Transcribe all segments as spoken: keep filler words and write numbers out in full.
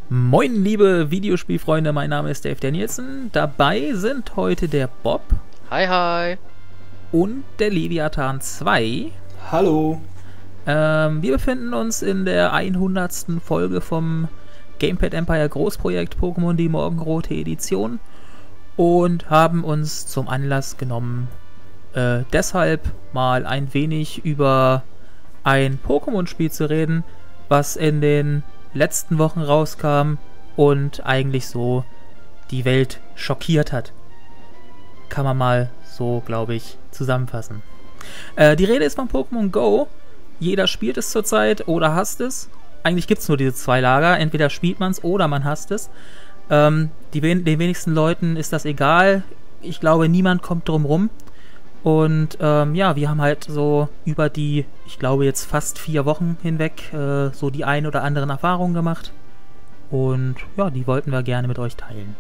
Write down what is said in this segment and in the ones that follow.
Moin, liebe Videospielfreunde, mein Name ist Dave Danielson. Dabei sind heute der Bob. Hi, hi. Und der Leviathan zwei. Hallo. Ähm, wir befinden uns in der hundertsten Folge vom Gamepad Empire Großprojekt Pokémon die Morgenrote Edition und haben uns zum Anlass genommen, äh, deshalb mal ein wenig über ein Pokémon-Spiel zu reden, was in den letzten Wochen rauskam und eigentlich so die Welt schockiert hat. Kann man mal so, glaube ich, zusammenfassen. Äh, die Rede ist von Pokémon Go. Jeder spielt es zurzeit oder hasst es. Eigentlich gibt es nur diese zwei Lager. Entweder spielt man es oder man hasst es. Ähm, die, den wenigsten Leuten ist das egal. Ich glaube, niemand kommt drum rum. Und ähm, ja, wir haben halt so über die, ich glaube jetzt fast vier Wochen hinweg, äh, so die ein oder anderen Erfahrungen gemacht. Und ja, die wollten wir gerne mit euch teilen.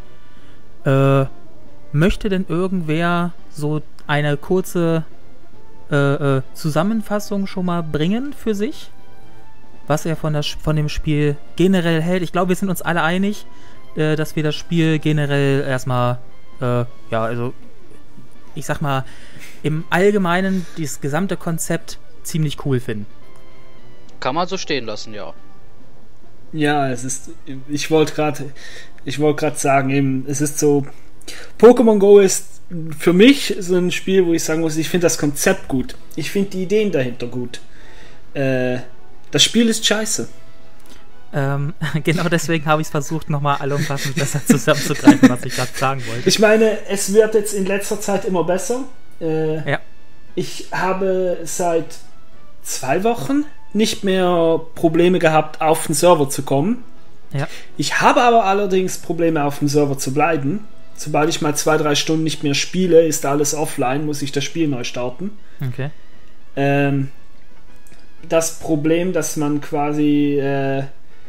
Äh, möchte denn irgendwer so eine kurze äh, äh, Zusammenfassung schon mal bringen für sich? Was er von, das, von dem Spiel generell hält? Ich glaube, wir sind uns alle einig, äh, dass wir das Spiel generell erstmal, äh, ja, also ich sag mal, im Allgemeinen dieses gesamte Konzept ziemlich cool finden. Kann man so stehen lassen, ja. Ja, es ist, ich wollte gerade, ich wollte gerade sagen, eben, es ist so, Pokémon Go ist für mich so ein Spiel, wo ich sagen muss, ich finde das Konzept gut. Ich finde die Ideen dahinter gut. Äh, das Spiel ist scheiße. Ähm, genau deswegen habe ich es versucht, nochmal allumfassend besser zusammenzugreifen, was ich gerade sagen wollte. Ich meine, es wird jetzt in letzter Zeit immer besser. Äh, ja. Ich habe seit zwei Wochen nicht mehr Probleme gehabt, auf den Server zu kommen. Ja. Ich habe aber allerdings Probleme, auf dem Server zu bleiben. Sobald ich mal zwei, drei Stunden nicht mehr spiele, ist alles offline, muss ich das Spiel neu starten. Okay. Ähm, das Problem, dass man quasi äh,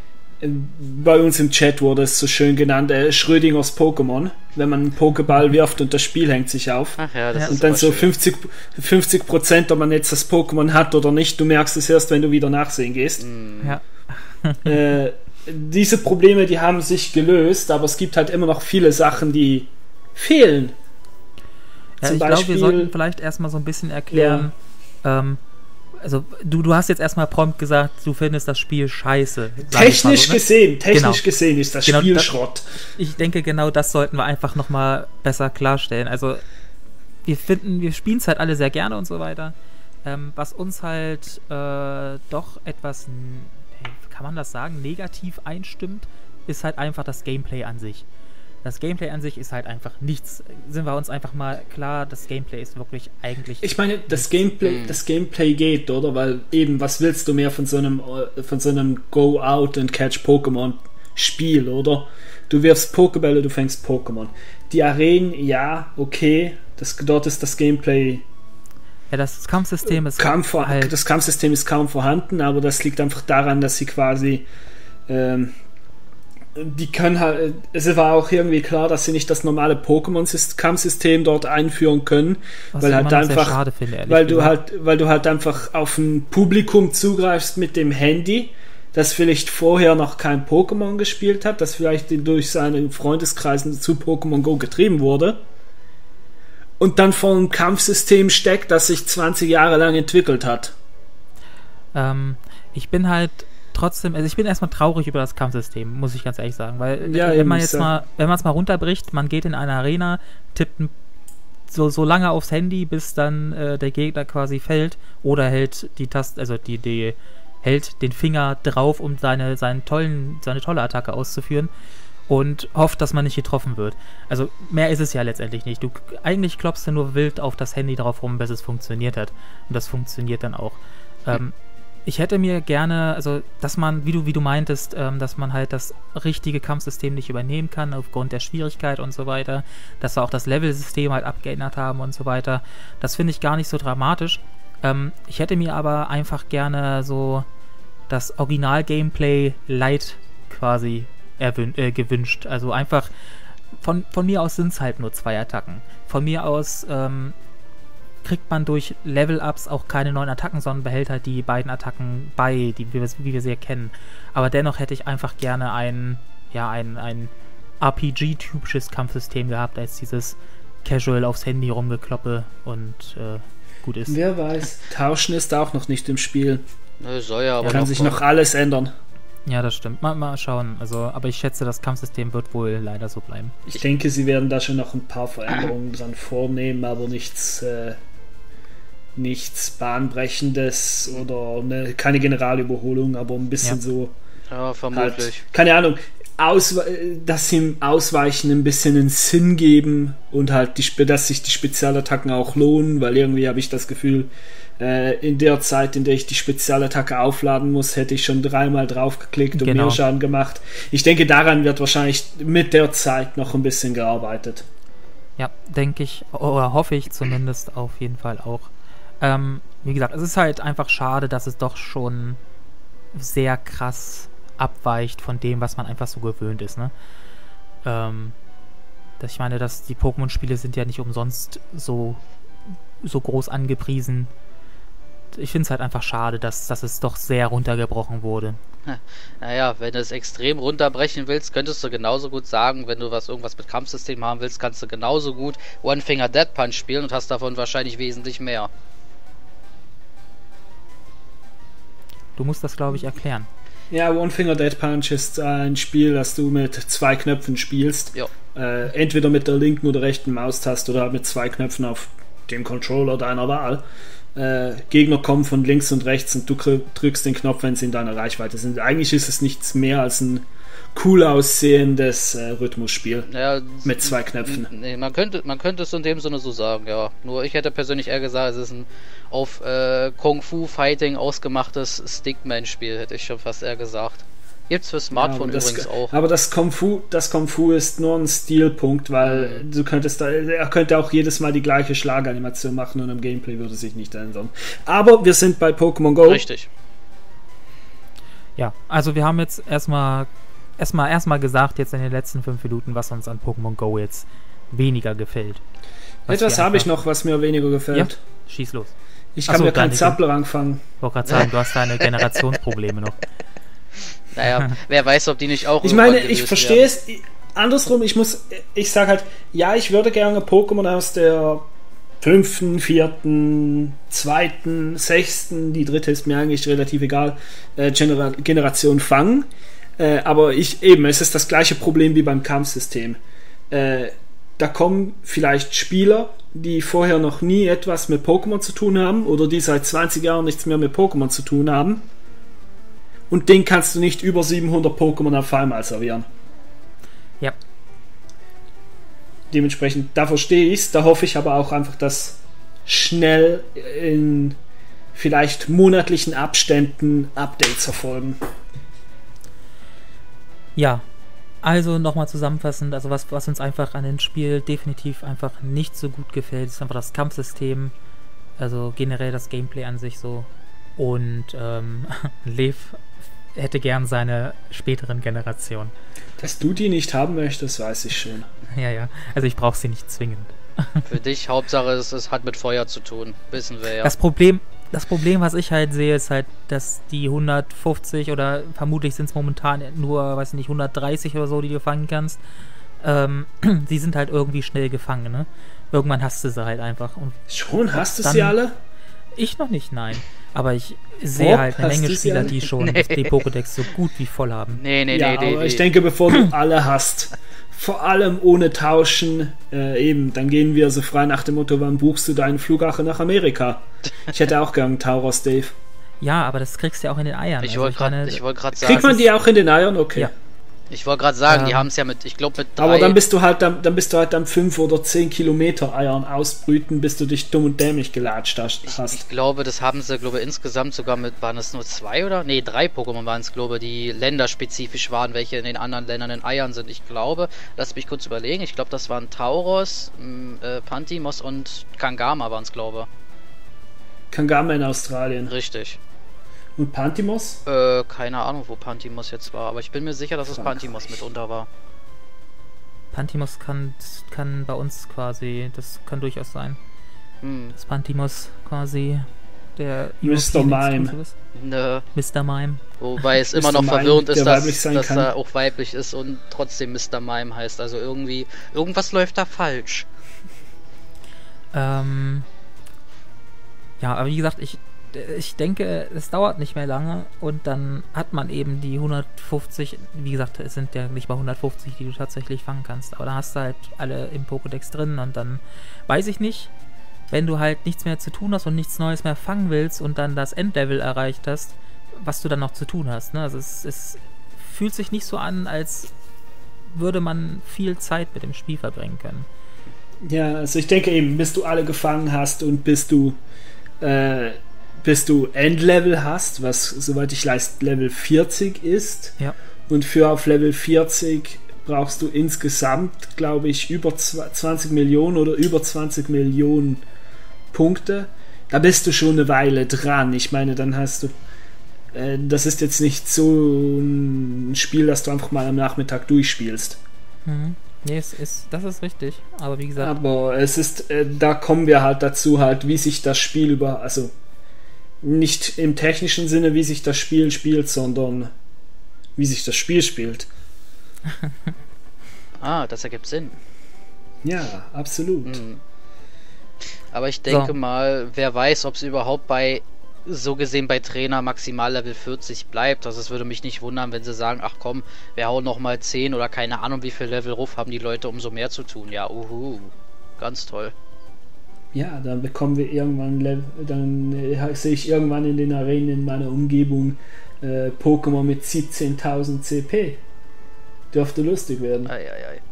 bei uns im Chat wurde es so schön genannt, äh, Schrödingers Pokémon. Wenn man einen Pokéball wirft und das Spiel hängt sich auf. Ach ja, das ja. ist Und dann so schön. fünfzig Prozent, ob man jetzt das Pokémon hat oder nicht, du merkst es erst, wenn du wieder nachsehen gehst. Mm. Ja. äh, diese Probleme, die haben sich gelöst, aber es gibt halt immer noch viele Sachen, die fehlen. Ja, Zum ich glaube, Beispiel, wir sollten vielleicht erstmal so ein bisschen erklären, ja. ähm, also du, du hast jetzt erstmal prompt gesagt, du findest das Spiel scheiße. Technisch so, ne? gesehen, technisch genau. gesehen ist das genau, Spiel das, Schrott. Ich denke, genau das sollten wir einfach nochmal besser klarstellen. Also wir finden, wir spielen es halt alle sehr gerne und so weiter. Ähm, was uns halt äh, doch etwas, kann man das sagen, negativ einstimmt, ist halt einfach das Gameplay an sich. Das Gameplay an sich ist halt einfach nichts. Sind wir uns einfach mal klar, das Gameplay ist wirklich eigentlich... Ich meine, das Gameplay, das Gameplay geht, oder? Weil eben, was willst du mehr von so einem, von so einem Go Out and Catch Pokémon Spiel, oder? Du wirfst Pokébälle, du fängst Pokémon. Die Arenen, ja, okay, das, dort ist das Gameplay... Ja, das Kampfsystem ist kaum vor, halt... Das Kampfsystem ist kaum vorhanden, aber das liegt einfach daran, dass sie quasi... Ähm, die können halt, es war auch irgendwie klar, dass sie nicht das normale Pokémon-Kampfsystem dort einführen können, Was weil ich halt immer noch sehr einfach, schade finde, ehrlich weil du gesagt. halt, weil du halt einfach auf ein Publikum zugreifst mit dem Handy, das vielleicht vorher noch kein Pokémon gespielt hat, das vielleicht durch seine Freundeskreisen zu Pokémon Go getrieben wurde und dann vor einem Kampfsystem steckt, das sich zwanzig Jahre lang entwickelt hat. Ähm, ich bin halt trotzdem, also ich bin erstmal traurig über das Kampfsystem, muss ich ganz ehrlich sagen, weil Ja, wenn man eben, jetzt so. mal, wenn man es mal runterbricht, man geht in eine Arena, tippt so, so lange aufs Handy, bis dann äh, der Gegner quasi fällt oder hält die Taste, also die, die hält den Finger drauf, um seine, seinen tollen, seine tolle Attacke auszuführen und hofft, dass man nicht getroffen wird. Also mehr ist es ja letztendlich nicht. Du eigentlich klopfst du nur wild auf das Handy drauf rum, bis es funktioniert hat. Und das funktioniert dann auch. Ähm, Ich hätte mir gerne, also dass man, wie du, wie du meintest, ähm, dass man halt das richtige Kampfsystem nicht übernehmen kann aufgrund der Schwierigkeit und so weiter, dass wir auch das Level-System halt abgeändert haben und so weiter. Das finde ich gar nicht so dramatisch. Ähm, ich hätte mir aber einfach gerne so das Original-Gameplay light quasi erwün- äh, gewünscht. Also einfach, von, von mir aus sind es halt nur zwei Attacken. Von mir aus ähm, kriegt man durch Level-Ups auch keine neuen Attacken, sondern behält halt die beiden Attacken bei, die, wie, wir, wie wir sie erkennen. Aber dennoch hätte ich einfach gerne ein, ja, ein, ein R P G-typisches Kampfsystem gehabt, als dieses Casual aufs Handy rumgekloppe und äh, gut ist. Wer weiß, Tauschen ist auch noch nicht im Spiel. Nö, soll ja, aber Kann noch sich kommen. noch alles ändern. Ja, das stimmt. Mal, mal schauen. Also, aber ich schätze, das Kampfsystem wird wohl leider so bleiben. Ich denke, sie werden da schon noch ein paar Veränderungen dran vornehmen, aber nichts, äh, nichts Bahnbrechendes oder ne, keine Generalüberholung, aber ein bisschen Ja. so. Ja, vermutlich. Halt, keine Ahnung, auswe- dass sie im Ausweichen ein bisschen einen Sinn geben und halt, die, Spe- dass sich die Spezialattacken auch lohnen, weil irgendwie habe ich das Gefühl, äh, in der Zeit, in der ich die Spezialattacke aufladen muss, hätte ich schon dreimal drauf geklickt und Genau. mehr Schaden gemacht. Ich denke, daran wird wahrscheinlich mit der Zeit noch ein bisschen gearbeitet. Ja, denke ich, oder hoffe ich zumindest auf jeden Fall auch. Ähm, wie gesagt, es ist halt einfach schade, dass es doch schon sehr krass abweicht von dem, was man einfach so gewöhnt ist, ne? Ähm, dass ich meine, dass die Pokémon-Spiele sind ja nicht umsonst so, so groß angepriesen. Ich finde es halt einfach schade, dass, dass es doch sehr runtergebrochen wurde. Naja, wenn du es extrem runterbrechen willst, könntest du genauso gut sagen, wenn du was irgendwas mit Kampfsystem haben willst, kannst du genauso gut One Finger Dead Punch spielen und hast davon wahrscheinlich wesentlich mehr. Du musst das, glaube ich, erklären. Ja, One Finger Dead Punch ist ein Spiel, das du mit zwei Knöpfen spielst. Ja. Äh, entweder mit der linken oder rechten Maustaste oder mit zwei Knöpfen auf dem Controller deiner Wahl. Äh, Gegner kommen von links und rechts und du kr- drückst den Knopf, wenn sie in deiner Reichweite sind. Eigentlich ist es nichts mehr als ein cool aussehendes äh, Rhythmusspiel Ja, mit zwei Knöpfen. Nee, man könnte, man könnte es in dem Sinne so sagen, ja. Nur ich hätte persönlich eher gesagt, es ist ein auf äh, Kung Fu Fighting ausgemachtes Stickman-Spiel, hätte ich schon fast eher gesagt. Gibt's für Smartphone Ja, aber das, übrigens auch. Aber das Kung Fu, das Kung Fu ist nur ein Stilpunkt, weil Mhm. du könntest da, er könnte auch jedes Mal die gleiche Schlaganimation machen und im Gameplay würde sich nicht ändern. Aber wir sind bei Pokémon Go. Richtig. Ja, also wir haben jetzt erstmal erstmal erstmal gesagt, jetzt in den letzten fünf Minuten, was uns an Pokémon Go jetzt weniger gefällt. Was Etwas wir habe ich einfach- noch, was mir weniger gefällt. Ja, schieß los. Ich Ach kann so, mir keinen deine- Zappler anfangen. Ich wollte gerade sagen, du hast deine Generationsprobleme noch. Naja, wer weiß, ob die nicht auch Ich irgendwann meine, ich gelöst verstehe werden. es. Ich- Andersrum, ich muss, ich sage halt, ja, ich würde gerne Pokémon aus der fünften, vierten, zweiten, sechsten, die dritte ist mir eigentlich relativ egal, äh, Genera- Generation fangen. Äh, aber ich eben, es ist das gleiche Problem wie beim Kampfsystem. Äh, da kommen vielleicht Spieler, die vorher noch nie etwas mit Pokémon zu tun haben oder die seit zwanzig Jahren nichts mehr mit Pokémon zu tun haben. Und den kannst du nicht über siebenhundert Pokémon auf einmal servieren. Ja, Dementsprechend, da verstehe ich es, da hoffe ich aber auch einfach, dass schnell in vielleicht monatlichen Abständen Updates erfolgen. ja. Also nochmal zusammenfassend, also was, was uns einfach an dem Spiel definitiv einfach nicht so gut gefällt, ist einfach das Kampfsystem, also generell das Gameplay an sich so. Und ähm, Lev hätte gern seine späteren Generationen. Dass du die nicht haben möchtest, weiß ich schon. Ja, ja. Also ich brauche sie nicht zwingend. Für dich, Hauptsache, es, es hat mit Feuer zu tun. Wissen wir ja. Das Problem, das Problem, was ich halt sehe, ist halt, dass die hundertfünfzig oder vermutlich sind es momentan nur, weiß nicht, hundertdreißig oder so, die du fangen kannst. Ähm, die sind halt irgendwie schnell gefangen, ne? Irgendwann hast du sie halt einfach. Und Schon, hast du dann- sie alle? ich noch nicht, nein. Aber ich sehe Bob, halt eine hast Menge du sie Spieler, alle? die schon Nee. die Pokédex so gut wie voll haben. Nee, nee, ja, nee, nee. aber nee. ich denke, bevor du alle hast, vor allem ohne Tauschen, äh, eben, dann gehen wir so frei nach dem Motto, wann buchst du deinen Flugache nach Amerika? Ich hätte auch gern einen Tauros, Dave. Ja, aber das kriegst du ja auch in den Eiern. Ich Also wollte gerade meine, ich wollte gerade sagen, Kriegt man die auch in den Eiern? Okay. Ja. ich wollte gerade sagen, die Ähm, haben es ja mit, ich glaube mit drei. Aber dann bist du halt dann, dann bist du halt dann fünf oder zehn Kilometer Eiern ausbrüten, bis du dich dumm und dämlich gelatscht hast. Ich glaube, das haben sie, glaube ich, insgesamt sogar mit, waren es nur zwei oder? Nee, drei Pokémon waren es, glaube ich, die länderspezifisch waren, welche in den anderen Ländern in Eiern sind. Ich glaube, lass mich kurz überlegen, ich glaube, das waren Tauros, m, äh, Pantimos und Kangama waren es, glaube Kangama in Australien. ich. Richtig. Und Pantimos? Äh, keine Ahnung, wo Pantimos jetzt war, aber ich bin mir sicher, dass es Frankreich. Pantimos mitunter war. Pantimos kann, kann bei uns quasi, das kann durchaus sein. Hm. Dass Pantimos quasi der Mister Mime. ist. Nö. Mister Mime. Wobei es immer Mister noch Mime, verwirrend ist, der dass, weiblich sein dass kann. er auch weiblich ist und trotzdem Mister Mime heißt. Also irgendwie, irgendwas läuft da falsch. Ähm, ja, aber wie gesagt, ich, ich denke, es dauert nicht mehr lange und dann hat man eben die hundertfünfzig, wie gesagt, es sind ja nicht mal hundertfünfzig, die du tatsächlich fangen kannst, aber da hast du halt alle im Pokédex drin und dann weiß ich nicht, wenn du halt nichts mehr zu tun hast und nichts Neues mehr fangen willst und dann das Endlevel erreicht hast, was du dann noch zu tun hast. Ne? Also es, es fühlt sich nicht so an, als würde man viel Zeit mit dem Spiel verbringen können. Ja, also ich denke eben, bis du alle gefangen hast und bis du äh, bis du Endlevel hast, was soweit ich weiß Level vierzig ist, Ja. und für auf Level vierzig brauchst du insgesamt, glaube ich, über zwanzig Millionen oder über zwanzig Millionen Punkte. Da bist du schon eine Weile dran. Ich meine, dann hast du äh, das ist jetzt nicht so ein Spiel, das du einfach mal am Nachmittag durchspielst. Mhm. Nee, es ist, das ist richtig. Aber wie gesagt, Aber es ist, äh, da kommen wir halt dazu, halt, wie sich das Spiel über, also nicht im technischen Sinne, wie sich das Spiel spielt, sondern wie sich das Spiel spielt. Ah, das ergibt Sinn. Ja, absolut. Hm. Aber ich denke So. mal, wer weiß, ob es überhaupt bei, so gesehen bei Trainer maximal Level vierzig bleibt. Also es würde mich nicht wundern, wenn sie sagen, ach komm, wir hauen noch mal zehn oder keine Ahnung wie viel Level ruf, haben die Leute umso mehr zu tun. Ja, uhu, ganz toll. Ja, dann bekommen wir irgendwann, Level, dann äh, sehe ich irgendwann in den Arenen in meiner Umgebung äh, Pokémon mit siebzehntausend C P. Dürfte lustig werden. Ei, ei, ei.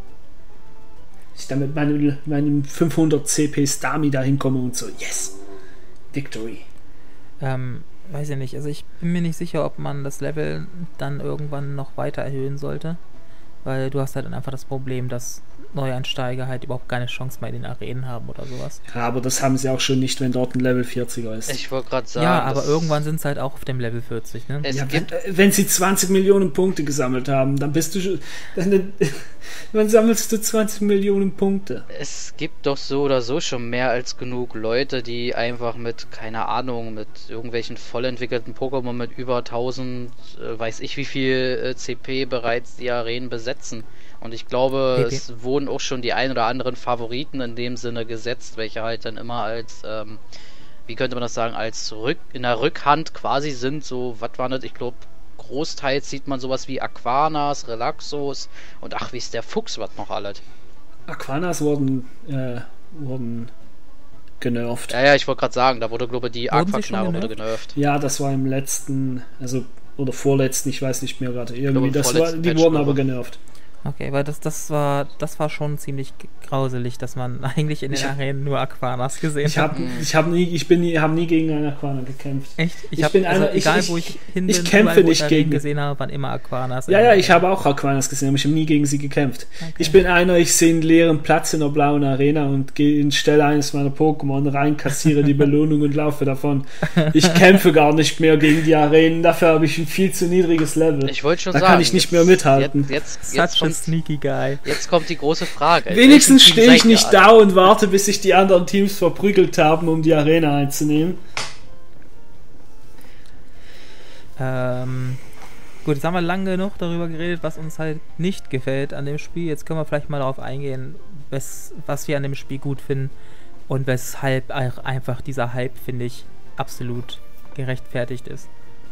Ich dann mit meinem, meinem fünfhundert C P Stami da hinkomme und so, yes, Victory. ähm, weiß ich nicht. Also ich bin mir nicht sicher, ob man das Level dann irgendwann noch weiter erhöhen sollte. Weil du hast halt dann einfach das Problem, dass Neueinsteiger halt überhaupt keine Chance mehr in den Arenen haben oder sowas. Ja, aber das haben sie auch schon nicht, wenn dort ein Level vierziger ist. Ich wollte gerade sagen, Ja, aber das- irgendwann sind sie halt auch auf dem Level vierzig, ne? es Ja, wenn, gibt äh, wenn sie zwanzig Millionen Punkte gesammelt haben, dann bist du schon. Dann, dann sammelst du zwanzig Millionen Punkte. Es gibt doch so oder so schon mehr als genug Leute, die einfach mit, keine Ahnung, mit irgendwelchen voll entwickelten Pokémon mit über tausend, äh, weiß ich wie viel äh, C P bereits die Arenen besetzen. Und ich glaube, Okay. es wurden auch schon die ein oder anderen Favoriten in dem Sinne gesetzt, welche halt dann immer als, ähm, wie könnte man das sagen, als Rück in der Rückhand quasi sind. So, was war das? Ich glaube, großteils sieht man sowas wie Aquanas, Relaxos und ach, wie ist der Fuchs, was noch alles. Aquanas wurden, äh, wurden genervt. Ja, ja, ich wollte gerade sagen, da wurde, glaube ich, die Wurden sie schon Aquaknarre wurde genervt? genervt. Ja, das war im letzten, also, oder vorletzten, ich weiß nicht mehr gerade. Irgendwie, glaube, im das war, vorletzten die Patch, wurden glaube aber ich. genervt. Okay, weil das, das war das war schon ziemlich grauselig, dass man eigentlich in den Ich hab- Arenen nur Aquanas gesehen Ich hat. habe ich hab nie, ich bin nie, hab nie gegen einen Aquana gekämpft. Echt? Ich, ich hab, bin also einer- ich- egal ich- wo ich hin ich bin, kämpfe überall, wo nicht ich Arenen gegen- gesehen habe, waren immer Aquanas. Ja, ja, ich habe auch Aquanas gesehen, aber ich habe nie gegen sie gekämpft. Okay. Ich bin einer, ich sehe einen leeren Platz in der blauen Arena und gehe in Stelle eines meiner Pokémon rein, kassiere die Belohnung und laufe davon. Ich kämpfe gar nicht mehr gegen die Arenen, dafür habe ich ein viel zu niedriges Level. Ich wollte schon Da sagen, kann ich nicht jetzt- mehr mithalten. Jetzt, jetzt, jetzt, Such a kommt, sneaky guy. jetzt kommt die große Frage. In Wenigstens welchem Team stehe ich seid ihr nicht alle? da und warte, bis sich die anderen Teams verprügelt haben, um die Arena einzunehmen. Ähm, gut, jetzt haben wir lange genug darüber geredet, was uns halt nicht gefällt an dem Spiel. Jetzt können wir vielleicht mal darauf eingehen, was, was wir an dem Spiel gut finden und weshalb auch einfach dieser Hype, finde ich, absolut gerechtfertigt ist.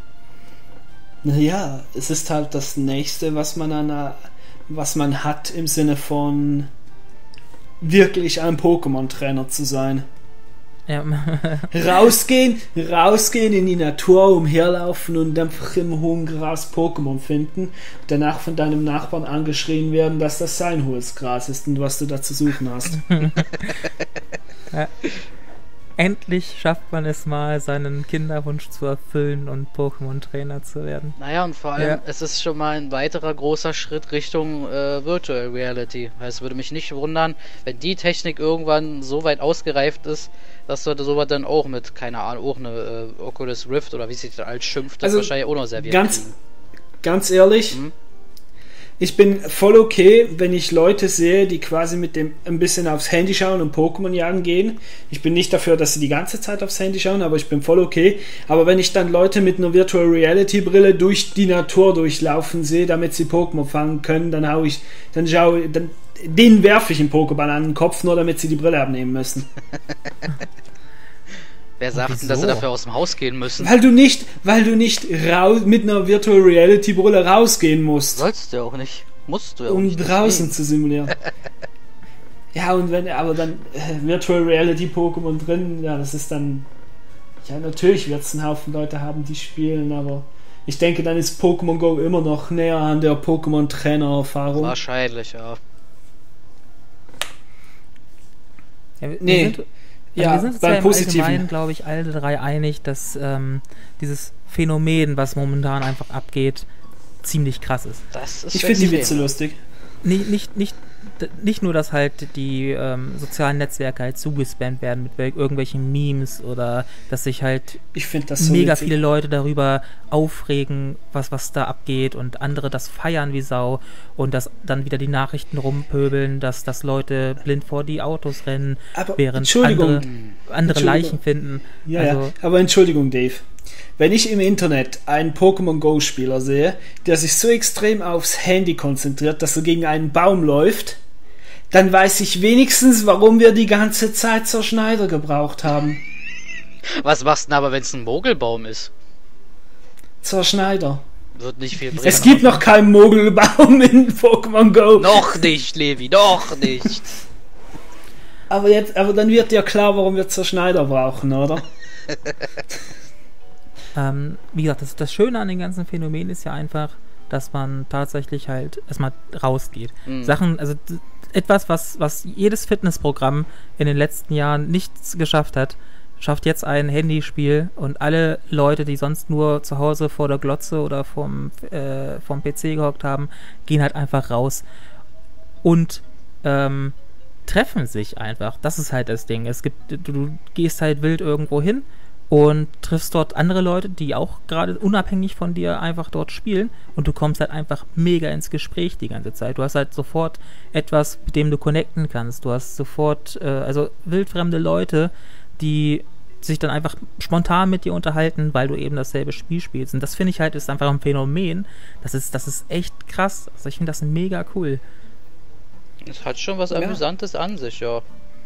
Naja, es ist halt das Nächste, was man an einer, was man hat im Sinne von wirklich ein Pokémon-Trainer zu sein. Ja, Rausgehen, rausgehen in die Natur, umherlaufen und einfach im hohen Gras Pokémon finden. Danach von deinem Nachbarn angeschrien werden, dass das sein hohes Gras ist und was du da zu suchen hast. ja. Endlich schafft man es mal, seinen Kinderwunsch zu erfüllen und Pokémon-Trainer zu werden. Naja, und vor allem, Ja. es ist schon mal ein weiterer großer Schritt Richtung äh, Virtual Reality. Es würde mich nicht wundern, wenn die Technik irgendwann so weit ausgereift ist, dass du sowas dann auch mit, keine Ahnung, auch eine äh, Oculus Rift oder wie sich das als schimpft, das Also, wahrscheinlich auch noch serviert ganz- kriegen. Ganz ehrlich, Mhm. Ich bin voll okay, wenn ich Leute sehe, die quasi mit dem ein bisschen aufs Handy schauen und Pokémon jagen gehen. Ich bin nicht dafür, dass sie die ganze Zeit aufs Handy schauen, aber ich bin voll okay. Aber wenn ich dann Leute mit einer Virtual Reality Brille durch die Natur durchlaufen sehe, damit sie Pokémon fangen können, dann hau ich, dann schaue, dann denen werfe ich einen Pokéball an den Kopf, nur damit sie die Brille abnehmen müssen. Wer sagt denn, dass sie dafür aus dem Haus gehen müssen? Weil du nicht, weil du nicht raus, mit einer Virtual Reality Brille rausgehen musst. Sollst du auch nicht. Musst du ja auch um nicht. Um draußen zu simulieren. Ja, und wenn, aber dann äh, Virtual Reality Pokémon drin, ja, das ist dann, ja, natürlich wird es einen Haufen Leute haben, die spielen, aber ich denke, dann ist Pokémon Go immer noch näher an der Pokémon-Trainer-Erfahrung. Wahrscheinlich, ja. Ja, wir, nee. wir sind, also ja, wir sind uns beim ja im Positiven, Allgemeinen, glaube ich, alle drei einig, dass ähm, dieses Phänomen, was momentan einfach abgeht, ziemlich krass ist. Das ist ich finde die Witze lustig. Nicht, nicht, nicht, nicht nur, dass halt die ähm, sozialen Netzwerke halt zugespammt werden mit irgendwelchen Memes oder dass sich halt ich find das so mega witzig. viele Leute darüber aufregen, was, was da abgeht und andere das feiern wie Sau und dass dann wieder die Nachrichten rumpöbeln, dass, dass Leute blind vor die Autos rennen, aber während andere, andere Leichen finden. Ja, also, ja, aber Entschuldigung, Dave. Wenn ich im Internet einen Pokémon Go-Spieler sehe, der sich so extrem aufs Handy konzentriert, dass er gegen einen Baum läuft, dann weiß ich wenigstens, warum wir die ganze Zeit zur Schneider gebraucht haben. Was machst du denn aber, wenn es ein Mogelbaum ist? Zur Schneider. Wird nicht viel bringen. Es gibt noch keinen Mogelbaum in Pokémon Go. Noch nicht, Levi, noch nicht. Aber, jetzt, aber dann wird ja klar, warum wir zur Schneider brauchen, oder? Ähm, wie gesagt, das, das Schöne an dem ganzen Phänomen ist ja einfach, dass man tatsächlich halt erstmal rausgeht. Mhm. Sachen, also d- etwas, was, was jedes Fitnessprogramm in den letzten Jahren nichts geschafft hat, schafft jetzt ein Handyspiel und alle Leute, die sonst nur zu Hause vor der Glotze oder vom, äh, vom P C gehockt haben, gehen halt einfach raus und ähm, treffen sich einfach. Das ist halt das Ding. Es gibt, du, du gehst halt wild irgendwo hin und triffst dort andere Leute, die auch gerade unabhängig von dir einfach dort spielen und du kommst halt einfach mega ins Gespräch die ganze Zeit. Du hast halt sofort etwas, mit dem du connecten kannst. Du hast sofort, äh, also wildfremde Leute, die sich dann einfach spontan mit dir unterhalten, weil du eben dasselbe Spiel spielst. Und das finde ich halt ist einfach ein Phänomen. Das ist, das ist echt krass. Also ich finde das mega cool. Es hat schon was ja. Amüsantes an sich, ja.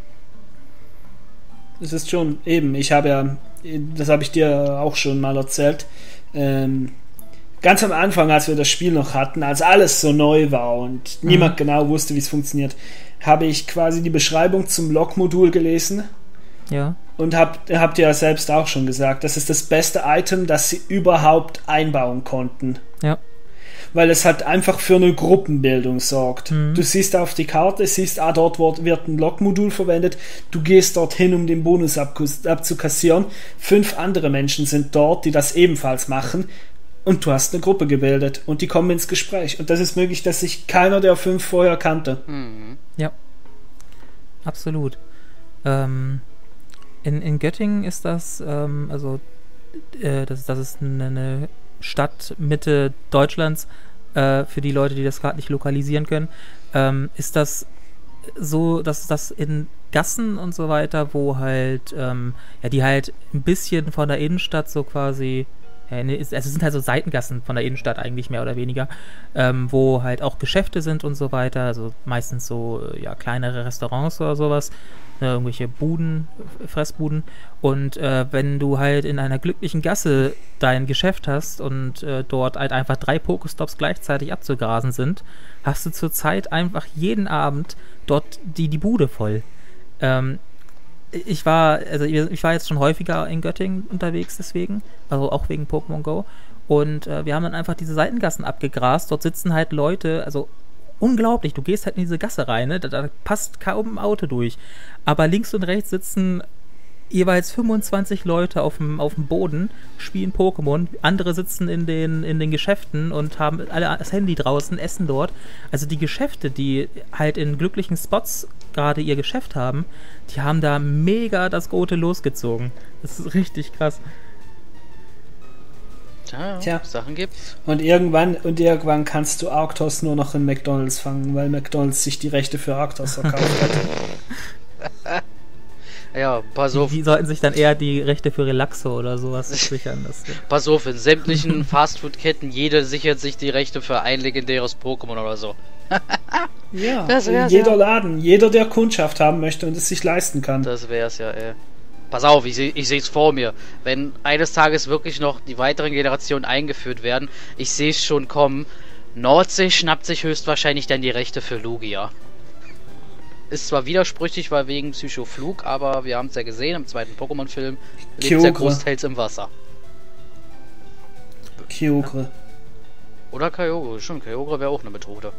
Das ist schon, eben, ich habe ja, das habe ich dir auch schon mal erzählt, ähm, ganz am Anfang, als wir das Spiel noch hatten, als alles so neu war und mhm. niemand genau wusste, wie es funktioniert, habe ich quasi die Beschreibung zum Log-Modul gelesen. Ja. Und hab, habt ihr ja selbst auch schon gesagt, das ist das beste Item, das sie überhaupt einbauen konnten. Ja. Weil es halt einfach für eine Gruppenbildung sorgt. Mhm. Du siehst auf die Karte, siehst, ah, dort wird ein Log-Modul verwendet, du gehst dorthin, um den Bonus abzukassieren. Fünf andere Menschen sind dort, die das ebenfalls machen und du hast eine Gruppe gebildet und die kommen ins Gespräch. Und das ist möglich, dass sich keiner der fünf vorher kannte. Mhm. Ja. Absolut. Ähm, in, in Göttingen ist das, ähm, also äh, das, das ist eine, eine Stadt Mitte Deutschlands, äh, für die Leute, die das gerade nicht lokalisieren können, ähm, ist das so, dass das in Gassen und so weiter, wo halt, ähm, ja, die halt ein bisschen von der Innenstadt so quasi, ja, also es sind halt so Seitengassen von der Innenstadt eigentlich mehr oder weniger, ähm, wo halt auch Geschäfte sind und so weiter, also meistens so, ja, kleinere Restaurants oder sowas, ne, irgendwelche Buden, Fressbuden und äh, wenn du halt in einer glücklichen Gasse dein Geschäft hast und äh, dort halt einfach drei Pokestops gleichzeitig abzugrasen sind, hast du zurzeit einfach jeden Abend dort die, die Bude voll. Ähm, ich war, also ich war jetzt schon häufiger in Göttingen unterwegs deswegen, also auch wegen Pokémon Go und äh, wir haben dann einfach diese Seitengassen abgegrast, dort sitzen halt Leute, also unglaublich, du gehst halt in diese Gasse rein, ne? da, da passt kaum ein Auto durch, aber links und rechts sitzen jeweils fünfundzwanzig Leute auf dem, auf dem Boden, spielen Pokémon, andere sitzen in den, in den Geschäften und haben alle das Handy draußen, essen dort. Also die Geschäfte, die halt in glücklichen Spots gerade ihr Geschäft haben, die haben da mega das Gute losgezogen. Das ist richtig krass. Ja, Tja. Sachen gibt's. Und irgendwann, und irgendwann kannst du Arctos nur noch in McDonalds fangen, weil McDonalds sich die Rechte für Arctos verkauft hat. Ja, pass auf. Die sollten sich dann eher die Rechte für Relaxo oder sowas sichern. Das, Pass auf, in sämtlichen Fastfood-Ketten, jeder sichert sich die Rechte für ein legendäres Pokémon oder so. Ja, Das wär's, jeder ja. Laden, jeder, der Kundschaft haben möchte und es sich leisten kann. Das wär's ja, ey. Pass auf, ich sehe ich seh's vor mir. Wenn eines Tages wirklich noch die weiteren Generationen eingeführt werden, ich sehe es schon kommen. Nordsee schnappt sich höchstwahrscheinlich dann die Rechte für Lugia. Ist zwar widersprüchlich, weil wegen Psychoflug, aber wir haben es ja gesehen im zweiten Pokémon-Film, lebt der Kyogre. großteils im Wasser. Kyogre. Oder Kyogre, schon Kyogre wäre auch eine Methode.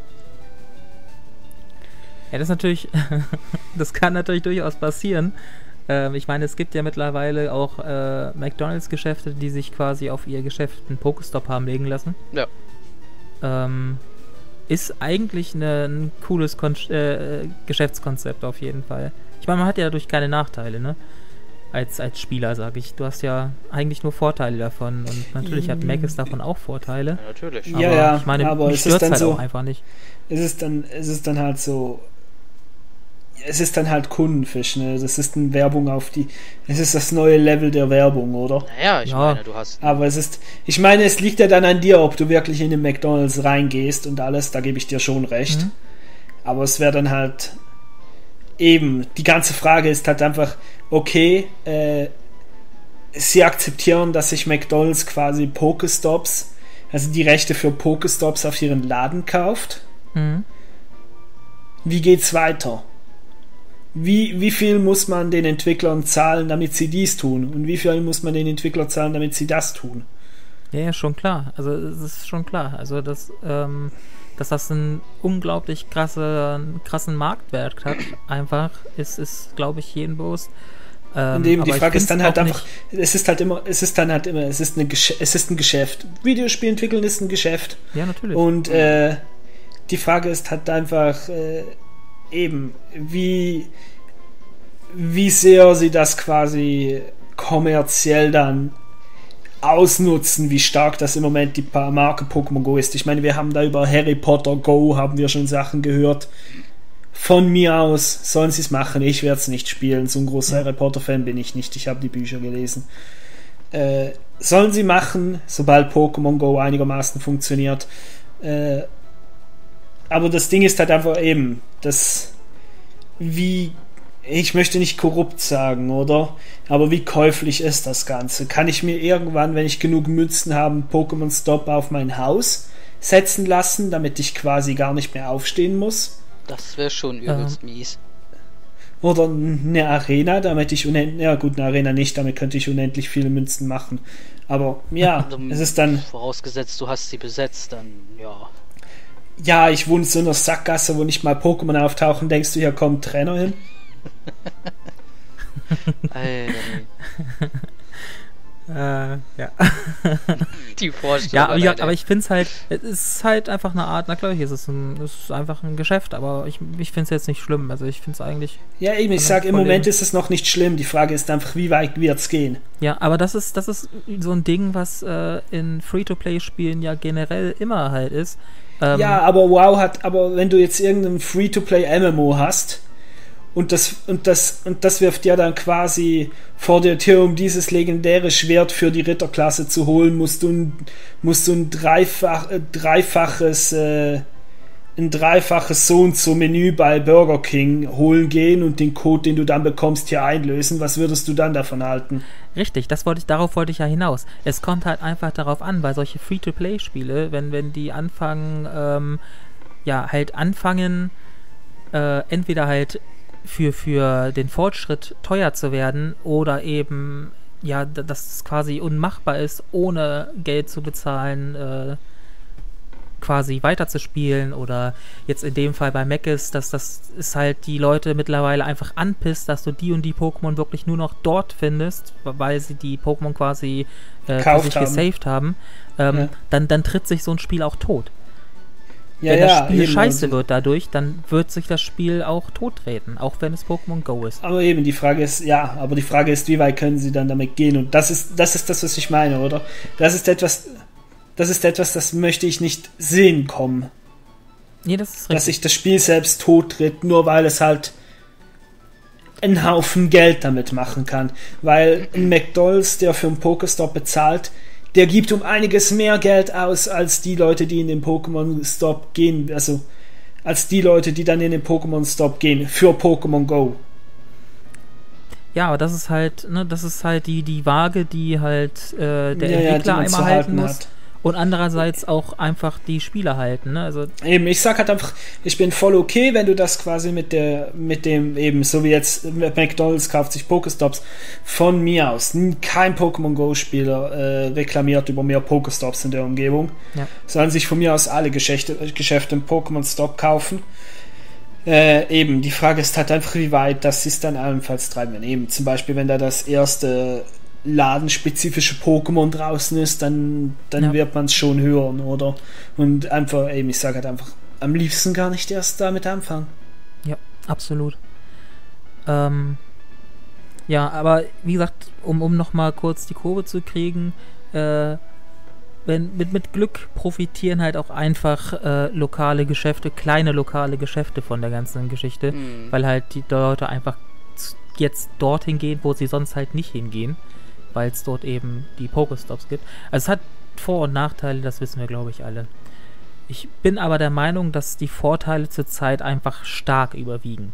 ja, das ist natürlich, das kann natürlich durchaus passieren. Ähm, ich meine, es gibt ja mittlerweile auch äh, McDonalds-Geschäfte, die sich quasi auf ihr Geschäft einen Pokestop haben legen lassen. Ja. Ähm, ist eigentlich eine, ein cooles Kon äh, Geschäftskonzept auf jeden Fall. Ich meine, man hat ja dadurch keine Nachteile, ne? Als, als Spieler, sage ich. Du hast ja eigentlich nur Vorteile davon. Und natürlich hat Mac davon auch Vorteile. Ja, natürlich. Aber Ja, ja, ich meine, aber mich es ist stört's dann halt so- auch einfach nicht. Es ist dann, es ist dann halt so, es ist dann halt Kundenfisch, ne? Das ist eine Werbung auf die, es ist das neue Level der Werbung, oder? Naja, ich Ja. meine, du hast... Aber es ist, ich meine, es liegt ja dann an dir, ob du wirklich in den McDonalds reingehst und alles, da gebe ich dir schon recht. Mhm. Aber es wäre dann halt eben, die ganze Frage ist halt einfach, okay, äh, sie akzeptieren, dass sich McDonalds quasi Pokestops, also die Rechte für Pokestops auf ihren Laden kauft. Mhm. Wie geht's weiter? Wie, wie viel muss man den Entwicklern zahlen, damit sie dies tun? Und wie viel muss man den Entwicklern zahlen, damit sie das tun? Ja, ja, schon klar. Also es ist schon klar. Also dass, ähm, dass das einen unglaublich krasse, krassen Marktwert hat, einfach, ist, ist glaube ich, jedem bewusst. Ähm, Und eben die aber ich Frage ist dann find's halt auch einfach, es ist halt immer, es ist dann halt immer, es ist, eine Gesch- es ist ein Geschäft. Videospiel entwickeln ist ein Geschäft. Nicht, ja, natürlich. Und äh, die Frage ist halt einfach äh, eben, wie, wie sehr sie das quasi kommerziell dann ausnutzen, wie stark das im Moment die Pa- Marke Pokémon Go ist. Ich meine, wir haben da über Harry Potter Go, haben wir schon Sachen gehört. Von mir aus sollen sie es machen, ich werde es nicht spielen. So ein großer Ja. Harry Potter Fan bin ich nicht, ich habe die Bücher gelesen. Äh, sollen sie machen, sobald Pokémon Go einigermaßen funktioniert. Äh, aber das Ding ist halt einfach eben, dass wie, ich möchte nicht korrupt sagen, oder? Aber wie käuflich ist das Ganze? Kann ich mir irgendwann, wenn ich genug Münzen habe, einen Pokémon Stop auf mein Haus setzen lassen, damit ich quasi gar nicht mehr aufstehen muss? Das wäre schon übelst mies. Oder eine Arena, damit ich unendlich, ja gut, eine Arena nicht, damit könnte ich unendlich viele Münzen machen. Aber ja, Also, es ist dann, vorausgesetzt, du hast sie besetzt, dann ja. ja, ich wohne in so einer Sackgasse, wo nicht mal Pokémon auftauchen, denkst du, hier kommt ein Trainer hin? Alter, äh, ja. die Vorstellung. Ja, aber, wie gesagt, Alter. aber ich finde es halt, es ist halt einfach eine Art, na klar, hier ist es, ein, es ist einfach ein Geschäft, aber ich, ich finde es jetzt nicht schlimm. Also ich finde es eigentlich, Ja, eben, ich Kann sage, im voll Moment leben. ist es noch nicht schlimm. Die Frage ist einfach, wie weit wird es gehen? ja, aber das ist, das ist so ein Ding, was äh, in Free-to-Play-Spielen ja generell immer halt ist. Ähm, Ja, aber WoW hat, aber wenn du jetzt irgendein Free-to-Play-M M O hast und das, und das, und das wirft ja dann quasi vor der Tür, um dieses legendäre Schwert für die Ritterklasse zu holen, musst du ein, musst du ein dreifach, äh, dreifaches, äh, ein dreifaches so und so Menü bei Burger King holen gehen und den Code, den du dann bekommst, hier einlösen. Was würdest du dann davon halten? Richtig, das wollte ich, darauf wollte ich ja hinaus. Es kommt halt einfach darauf an, weil solche Free-to-Play-Spiele, wenn, wenn die anfangen, ähm, ja, halt anfangen, äh, entweder halt für, für den Fortschritt teuer zu werden oder eben, ja, d- dass es quasi unmachbar ist, ohne Geld zu bezahlen, äh, quasi weiterzuspielen oder jetzt in dem Fall bei Mac ist, dass das ist halt die Leute mittlerweile einfach anpisst, dass du die und die Pokémon wirklich nur noch dort findest, weil sie die Pokémon quasi äh, für Gekauft sich haben. gesaved haben, ähm, Ja. dann, dann tritt sich so ein Spiel auch tot. Ja, wenn ja, das Spiel eben, scheiße also- wird dadurch, dann wird sich das Spiel auch tottreten, auch wenn es Pokémon Go ist. Aber eben, die Frage ist, ja, aber die Frage ist, wie weit können sie dann damit gehen? Und das ist, das ist das, was ich meine, oder? Das ist etwas, das ist etwas, das möchte ich nicht sehen kommen. Nee, das ist Dass richtig. sich das Spiel selbst tottritt, nur weil es halt einen Haufen Geld damit machen kann. Weil ein McDonald's, der für einen Pokestop bezahlt, der gibt um einiges mehr Geld aus, als die Leute, die in den Pokémon Stop gehen, also als die Leute, die dann in den Pokémon Stop gehen, für Pokémon Go. Ja, aber das ist halt, ne, das ist halt die, die Waage, die halt äh, der Ja, ja, die Entwickler man einmal zu halten halten muss. hat. Und andererseits auch einfach die Spieler halten, ne? Also Eben, ich sag halt einfach, ich bin voll okay, wenn du das quasi mit der, mit dem eben, so wie jetzt McDonald's kauft sich Pokestops, von mir aus, kein Pokémon Go-Spieler äh, reklamiert über mehr Pokestops in der Umgebung, Ja. sollen sich von mir aus alle Geschäfte, Geschäfte im Pokémon Stop kaufen. Äh, eben, die Frage ist halt einfach, wie weit das ist dann allenfalls treiben. Wenn eben zum Beispiel, wenn da das erste ladenspezifische Pokémon draußen ist, dann, dann Ja. wird man es schon hören, oder? Und einfach, eben, ich sage halt einfach, am liebsten gar nicht erst damit anfangen. ja, absolut. Ähm, ja, aber wie gesagt, um, um nochmal kurz die Kurve zu kriegen, äh, wenn, mit, mit Glück profitieren halt auch einfach äh, lokale Geschäfte, kleine lokale Geschäfte von der ganzen Geschichte, Hm. weil halt die Leute einfach z- jetzt dorthin gehen, wo sie sonst halt nicht hingehen, weil es dort eben die Pokestops gibt. Also es hat Vor- und Nachteile, das wissen wir, glaube ich, alle. Ich bin aber der Meinung, dass die Vorteile zurzeit einfach stark überwiegen.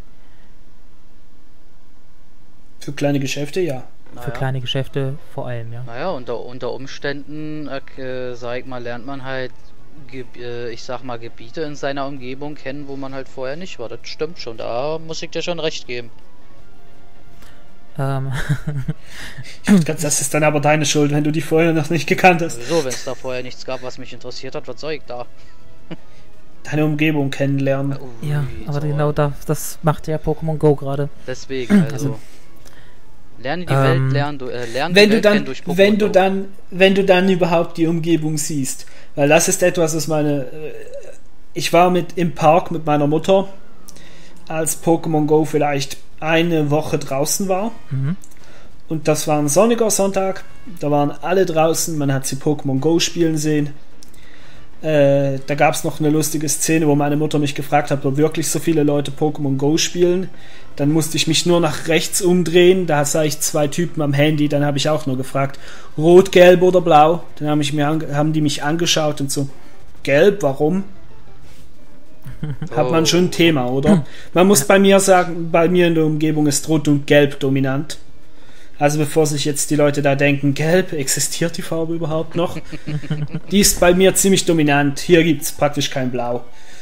Für kleine Geschäfte, ja. Für Naja. kleine Geschäfte vor allem, ja. Naja, unter, unter Umständen, äh, sag ich mal, lernt man halt, Ge äh, ich sag mal, Gebiete in seiner Umgebung kennen, wo man halt vorher nicht war. Das stimmt schon, da muss ich dir schon recht geben. Ähm, Das ist dann aber deine Schuld, wenn du die vorher noch nicht gekannt hast. Wieso, wenn es da vorher nichts gab, was mich interessiert hat, was soll ich da? Deine Umgebung kennenlernen. Ui, ja, aber so. genau das, das macht ja Pokémon Go gerade. Deswegen, also. Also, lerne die ähm, Welt, lernen, du, äh, lerne Wenn die du Welt dann, kennen durch Pokémon wenn du Go. dann, wenn du dann überhaupt die Umgebung siehst, weil das ist etwas, was meine, äh, ich war mit im Park mit meiner Mutter, als Pokémon Go vielleicht eine Woche draußen war. Mhm. Und das war ein sonniger Sonntag, da waren alle draußen, man hat sie Pokémon Go spielen sehen. Äh, da gab es noch eine lustige Szene, wo meine Mutter mich gefragt hat, ob wirklich so viele Leute Pokémon Go spielen. Dann musste ich mich nur nach rechts umdrehen, da sah ich zwei Typen am Handy, dann habe ich auch nur gefragt, rot, gelb oder blau. Dann haben, ich mir ange- haben die mich angeschaut und so, gelb, warum? Hat man schon ein Thema, oder? Man muss bei mir sagen, bei mir in der Umgebung ist rot und gelb dominant. Also bevor sich jetzt die Leute da denken, gelb, existiert die Farbe überhaupt noch? Die ist bei mir ziemlich dominant. Hier gibt es praktisch kein Blau.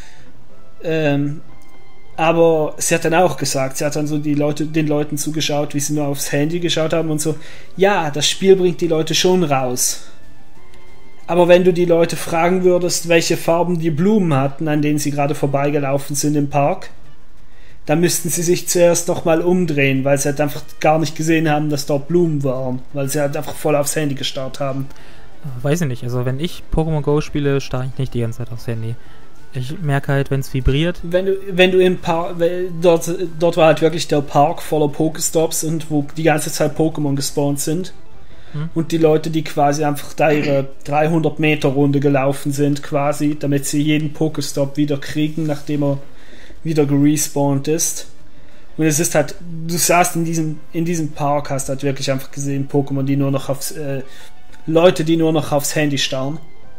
Ähm, aber sie hat dann auch gesagt, sie hat dann so die Leute, den Leuten zugeschaut, wie sie nur aufs Handy geschaut haben und so, ja, das Spiel bringt die Leute schon raus. Aber wenn du die Leute fragen würdest, welche Farben die Blumen hatten, an denen sie gerade vorbeigelaufen sind im Park, dann müssten sie sich zuerst nochmal umdrehen, weil sie halt einfach gar nicht gesehen haben, dass dort Blumen waren, weil sie halt einfach voll aufs Handy gestarrt haben. Weiß ich nicht, also wenn ich Pokémon Go spiele, starre ich nicht die ganze Zeit aufs Handy. Ich merke halt, wenn es vibriert. Wenn du, wenn du im Park, dort, dort war halt wirklich der Park voller Pokestops und wo die ganze Zeit Pokémon gespawnt sind. Hm. Und die Leute, die quasi einfach da ihre dreihundert Meter Runde gelaufen sind, quasi, damit sie jeden Pokestop wieder kriegen, nachdem er wieder gerespawnt ist. Und es ist halt, du saßt in diesem, in diesem Park, hast halt wirklich einfach gesehen, Pokémon, die nur noch aufs, äh, Leute, die nur noch aufs Handy starren.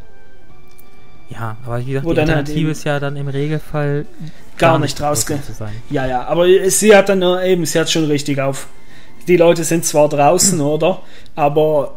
Ja, aber wie gesagt, Wo die dann halt Alternative eben ist ja dann im Regelfall gar nicht rausge- draußen zu sein. Ja, ja, aber sie hat dann nur eben, sie hat schon richtig auf. Die Leute sind zwar draußen, oder? Aber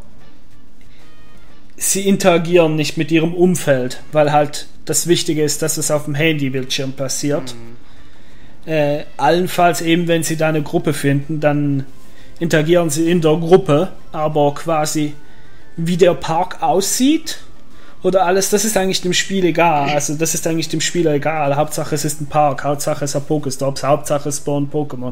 sie interagieren nicht mit ihrem Umfeld, weil halt das Wichtige ist, dass es auf dem Handybildschirm passiert. Mhm. Äh, allenfalls eben, wenn sie da eine Gruppe finden, dann interagieren sie in der Gruppe, aber quasi wie der Park aussieht oder alles, das ist eigentlich dem Spiel egal. Also das ist eigentlich dem Spieler egal. Hauptsache es ist ein Park, Hauptsache es hat Pokestops, Hauptsache es spawnen Pokémon.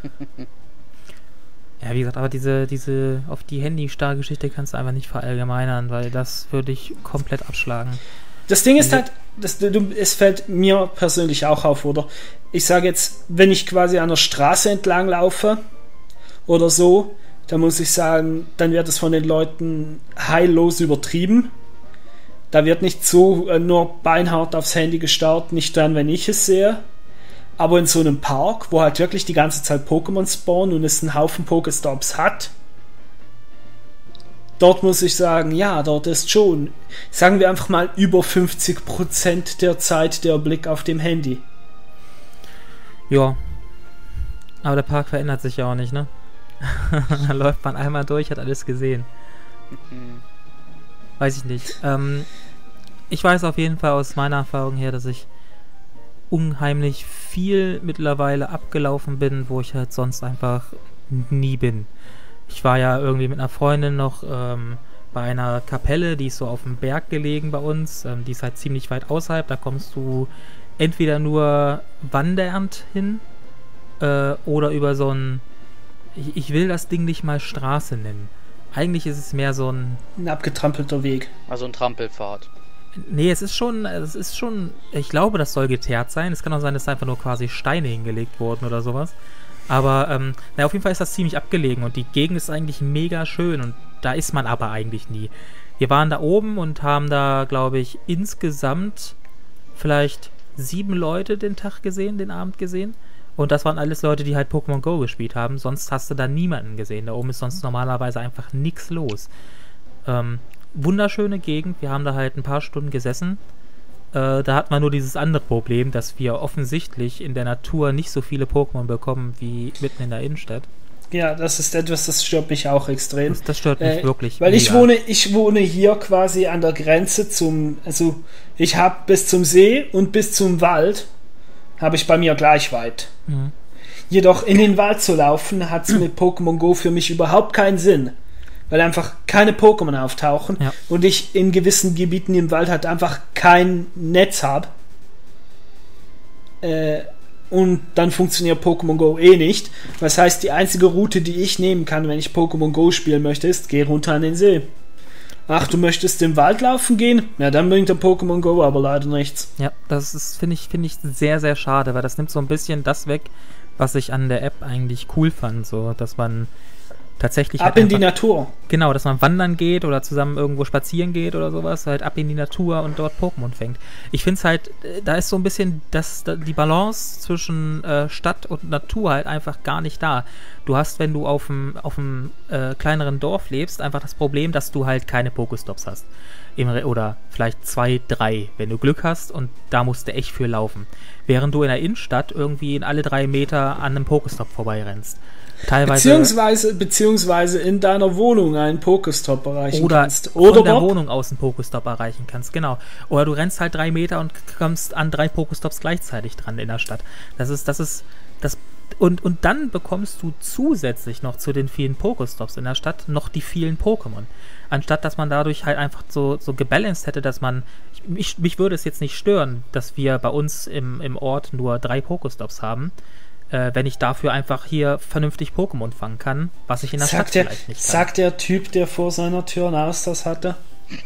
Ja, wie gesagt, aber diese, diese auf die Handy-Star-Geschichte kannst du einfach nicht verallgemeinern, weil das würde ich komplett abschlagen. Das Ding ist halt, das, du, es fällt mir persönlich auch auf, oder? Ich sage jetzt, wenn ich quasi an der Straße entlang laufe oder so, dann muss ich sagen, dann wird es von den Leuten heillos übertrieben. Da wird nicht so äh, nur beinhart aufs Handy gestarrt, nicht dann, wenn ich es sehe. Aber in so einem Park, wo halt wirklich die ganze Zeit Pokémon spawnen und es einen Haufen Pokéstops hat, dort muss ich sagen, ja, dort ist schon, sagen wir einfach mal, über fünfzig Prozent der Zeit der Blick auf dem Handy. Ja. Aber der Park verändert sich ja auch nicht, ne? Da läuft man einmal durch, hat alles gesehen. Weiß ich nicht. Ähm, ich weiß auf jeden Fall aus meiner Erfahrung her, dass ich unheimlich viel mittlerweile abgelaufen bin, wo ich halt sonst einfach nie bin. Ich war ja irgendwie mit einer Freundin noch ähm, bei einer Kapelle, die ist so auf dem Berg gelegen bei uns. Ähm, die ist halt ziemlich weit außerhalb. Da kommst du entweder nur wandernd hin äh, oder über so ein, ich, ich will das Ding nicht mal Straße nennen. Eigentlich ist es mehr so ein... Ein abgetrampelter Weg. Also ein Trampelpfad. Nee, es ist schon, es ist schon, ich glaube, das soll geteert sein. Es kann auch sein, dass einfach nur quasi Steine hingelegt wurden oder sowas. Aber, ähm, na, auf jeden Fall ist das ziemlich abgelegen und die Gegend ist eigentlich mega schön und da ist man aber eigentlich nie. Wir waren da oben und haben da, glaube ich, insgesamt vielleicht sieben Leute den Tag gesehen, den Abend gesehen. Und das waren alles Leute, die halt Pokémon Go gespielt haben. Sonst hast du da niemanden gesehen. Da oben ist sonst normalerweise einfach nichts los. Ähm, wunderschöne Gegend. Wir haben da halt ein paar Stunden gesessen. Äh, da hat man nur dieses andere Problem, dass wir offensichtlich in der Natur nicht so viele Pokémon bekommen wie mitten in der Innenstadt. Ja, das ist etwas, das stört mich auch extrem. Das, das stört mich äh, wirklich. Weil ich mega. wohne, ich wohne hier quasi an der Grenze zum, also ich habe bis zum See und bis zum Wald habe ich bei mir gleich weit. Mhm. Jedoch in den Wald zu laufen, hat es mit Pokémon Go für mich überhaupt keinen Sinn. Weil einfach keine Pokémon auftauchen Ja. und ich in gewissen Gebieten im Wald halt einfach kein Netz habe. Äh, und dann funktioniert Pokémon Go eh nicht. Das heißt, die einzige Route, die ich nehmen kann, wenn ich Pokémon Go spielen möchte, ist, geh runter an den See. Ach, du möchtest im Wald laufen gehen? Ja, dann bringt der Pokémon Go aber leider nichts. Ja, das ist, finde ich, finde ich sehr, sehr schade, weil das nimmt so ein bisschen das weg, was ich an der App eigentlich cool fand, so, dass man tatsächlich ab halt in die einfach, Natur. genau, dass man wandern geht oder zusammen irgendwo spazieren geht oder sowas, halt ab in die Natur und dort Pokémon fängt. Ich finde es halt, äh, da ist so ein bisschen das, da, die Balance zwischen äh, Stadt und Natur halt einfach gar nicht da. Du hast, wenn du auf einem auf einem äh, kleineren Dorf lebst, einfach das Problem, dass du halt keine Pokestops hast. Im Re- oder vielleicht zwei, drei, wenn du Glück hast, und da musst du echt für laufen. Während du in der Innenstadt irgendwie in alle drei Meter an einem Pokestop vorbeirennst. Teilweise Beziehungsweise, beziehungsweise in deiner Wohnung einen Pokestop erreichen oder kannst. Oder von der Bob? Wohnung aus einen Pokestop erreichen kannst, genau. Oder du rennst halt drei Meter und kommst an drei Pokestops gleichzeitig dran in der Stadt. Das ist, das ist, das und, und dann bekommst du zusätzlich noch zu den vielen Pokestops in der Stadt noch die vielen Pokémon. Anstatt, dass man dadurch halt einfach so, so gebalanced hätte, dass man, ich, mich, mich würde es jetzt nicht stören, dass wir bei uns im, im Ort nur drei Pokestops haben, äh, wenn ich dafür einfach hier vernünftig Pokémon fangen kann, was ich in der Sagt Stadt der, vielleicht nicht kann. sagt der Typ, der vor seiner Tür ein Austausch hatte?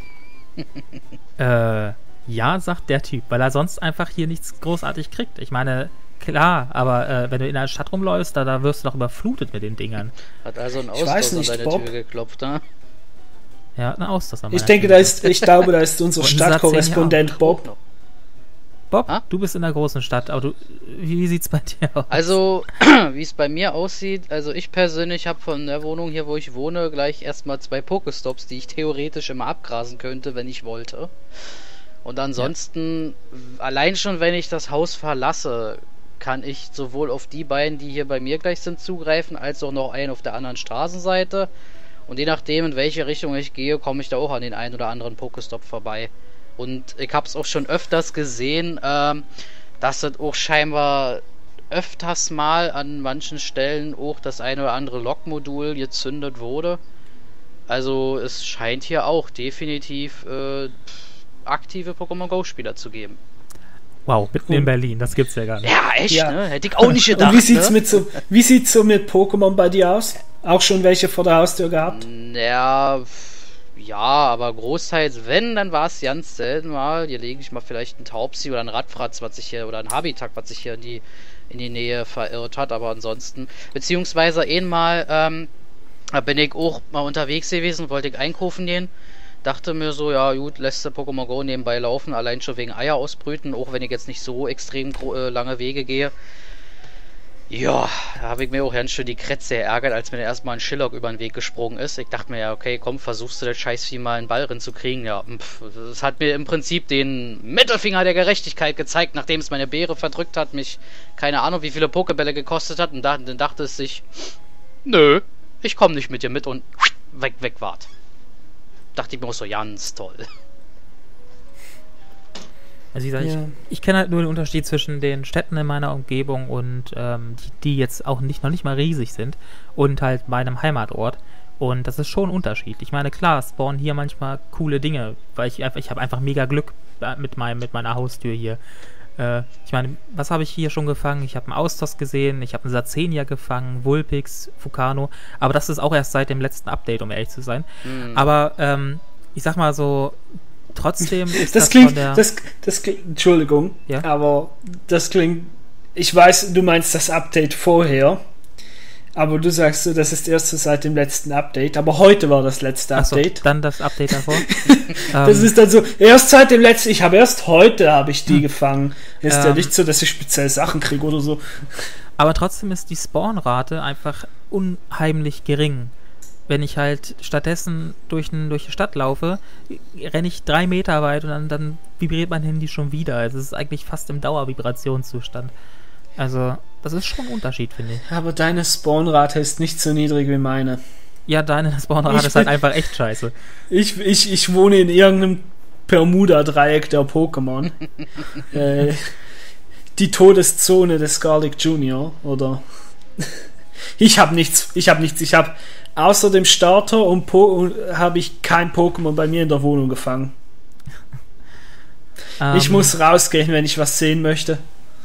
Äh, ja, sagt der Typ, weil er sonst einfach hier nichts großartig kriegt. Ich meine, klar, aber äh, wenn du in der Stadt rumläufst, da, da wirst du doch überflutet mit den Dingern. Hat also ein Ich Austausch weiß an nicht, deine Bob. Tür geklopft, ne? Ja, eine Austausch an Ich meiner denke, Tür. da ist, ich glaube, da ist unser Und dieser Stadtkorrespondent Bob. Bob, Ah? du bist in der großen Stadt, aber du, wie, wie sieht's bei dir aus? Also, wie es bei mir aussieht, also ich persönlich habe von der Wohnung hier, wo ich wohne, gleich erstmal zwei Pokestops, die ich theoretisch immer abgrasen könnte, wenn ich wollte. Und ansonsten, ja. allein schon, wenn ich das Haus verlasse, kann ich sowohl auf die beiden, die hier bei mir gleich sind, zugreifen, als auch noch einen auf der anderen Straßenseite. Und je nachdem, in welche Richtung ich gehe, komme ich da auch an den einen oder anderen Pokestop vorbei. Und ich habe es auch schon öfters gesehen, ähm, dass es auch scheinbar öfters mal an manchen Stellen auch das eine oder andere Lokmodul gezündet wurde. Also es scheint hier auch definitiv äh, aktive Pokémon Go-Spieler zu geben. Wow, mitten in Berlin, das gibt's ja gar nicht. Ja, echt, Ja. ne? Hätte ich auch nicht gedacht. Und wie sieht's, ne? mit so, wie sieht's so mit Pokémon bei dir aus? Auch schon welche vor der Haustür gehabt? Ja, Ja, aber großteils, wenn, dann war es ganz selten mal. Hier lege ich mal vielleicht ein Taubsi oder ein Radfratz, was sich hier, oder ein Habitat, was sich hier in die, in die Nähe verirrt hat, aber ansonsten, beziehungsweise einmal, ähm, da bin ich auch mal unterwegs gewesen, wollte ich einkaufen gehen. Dachte mir so, ja gut, lässt du Pokémon Go nebenbei laufen, allein schon wegen Eier ausbrüten, auch wenn ich jetzt nicht so extrem äh, lange Wege gehe. Ja, da habe ich mir auch ganz schön die Krätze geärgert, als mir dann erstmal ein Schillock über den Weg gesprungen ist. Ich dachte mir ja, okay, komm, versuchst du das Scheißvieh mal einen Ball reinzukriegen. Ja, pff, das hat mir im Prinzip den Mittelfinger der Gerechtigkeit gezeigt, nachdem es meine Beere verdrückt hat, mich keine Ahnung wie viele Pokebälle gekostet hat. Und da, dann dachte es sich, nö, ich komme nicht mit dir mit und weg, weg wart. Dachte ich mir auch so, ganz toll. Also wie gesagt, Ja. ich, ich kenne halt nur den Unterschied zwischen den Städten in meiner Umgebung und ähm, die, die jetzt auch nicht noch nicht mal riesig sind und halt meinem Heimatort. Und das ist schon ein Unterschied. Ich meine, klar, spawnen hier manchmal coole Dinge, weil ich einfach, ich habe einfach mega Glück mit meinem, mit meiner Haustür hier. Äh, ich meine, was habe ich hier schon gefangen? Ich habe einen Austos gesehen, ich habe einen Sazenia gefangen, Vulpix, Fukano, aber das ist auch erst seit dem letzten Update, um ehrlich zu sein. Mhm. Aber ähm, ich sag mal so, trotzdem ist das, Das klingt, von der... das, das klingt, Entschuldigung, Ja? aber das klingt, ich weiß, du meinst das Update vorher, aber du sagst so, das ist erst so seit dem letzten Update, aber heute war das letzte Achso, Update. dann das Update davor. Das ähm, ist dann so, erst seit dem letzten, ich habe erst heute habe ich die Hm. gefangen. Ist ja Ähm. nicht so, dass ich speziell Sachen kriege oder so. aber trotzdem ist die Spawnrate einfach unheimlich gering. Wenn ich halt stattdessen durch, ein, durch die Stadt laufe, renne ich drei Meter weit und dann, dann vibriert mein Handy schon wieder. Also es ist eigentlich fast im Dauervibrationszustand. Also das ist schon ein Unterschied, finde ich. Aber deine Spawnrate ist nicht so niedrig wie meine. Ja, deine Spawnrate Ich ist halt bin- einfach echt scheiße. Ich, ich, ich wohne in irgendeinem Bermuda-Dreieck der Pokémon. äh, die Todeszone des Garlic Junior oder ich habe nichts, ich habe nichts, ich habe außer dem Starter und, po- habe ich kein Pokémon bei mir in der Wohnung gefangen. Ich Ähm, muss rausgehen, wenn ich was sehen möchte.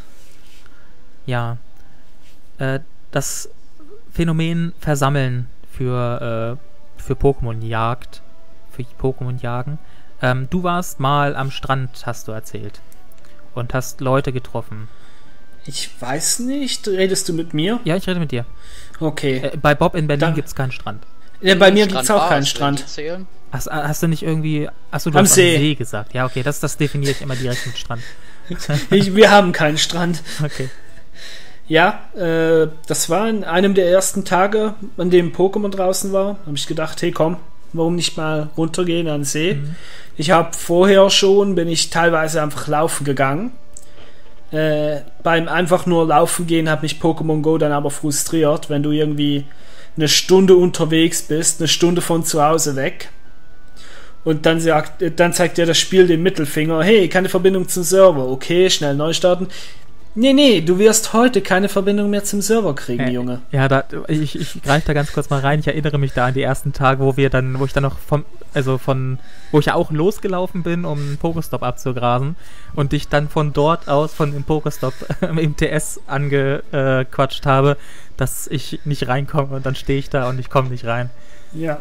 Ja. Äh, das Phänomen Versammeln für, äh, für Pokémon-Jagd, für Pokémon-Jagen. Ähm, du warst mal am Strand, hast du erzählt. Und hast Leute getroffen. Ich weiß nicht, redest du mit mir? Ja, ich rede mit dir. Okay. Äh, bei Bob in Berlin Dann- gibt es keinen Strand. Ja, bei mir gibt Strand es auch war keinen es, Strand. will die zählen? Hast, hast du nicht irgendwie... Achso, du Am hast See. am See gesagt. Ja, okay, das, das definiere ich immer direkt mit Strand. Ich, wir haben keinen Strand. Okay. Ja, äh, das war in einem der ersten Tage, an dem Pokémon draußen war. Habe ich gedacht, hey komm, warum nicht mal runtergehen an den See? Mhm. Ich habe vorher schon, bin ich teilweise einfach laufen gegangen. Äh, beim einfach nur laufen gehen hat mich Pokémon Go dann aber frustriert, wenn du irgendwie eine Stunde unterwegs bist, eine Stunde von zu Hause weg. Und dann, sagt, dann zeigt dir das Spiel den Mittelfinger, hey, keine Verbindung zum Server. Okay, schnell neu starten. Nee, nee, du wirst heute keine Verbindung mehr zum Server kriegen, Äh, Junge. Ja, da, ich, ich greife da ganz kurz mal rein. Ich erinnere mich da an die ersten Tage, wo wir dann, wo ich dann noch vom, also von, wo ich ja auch losgelaufen bin, um einen Pokestop abzugrasen und dich dann von dort aus, von dem Pokestop im T S angequatscht habe, dass ich nicht reinkomme und dann stehe ich da und ich komme nicht rein. Ja.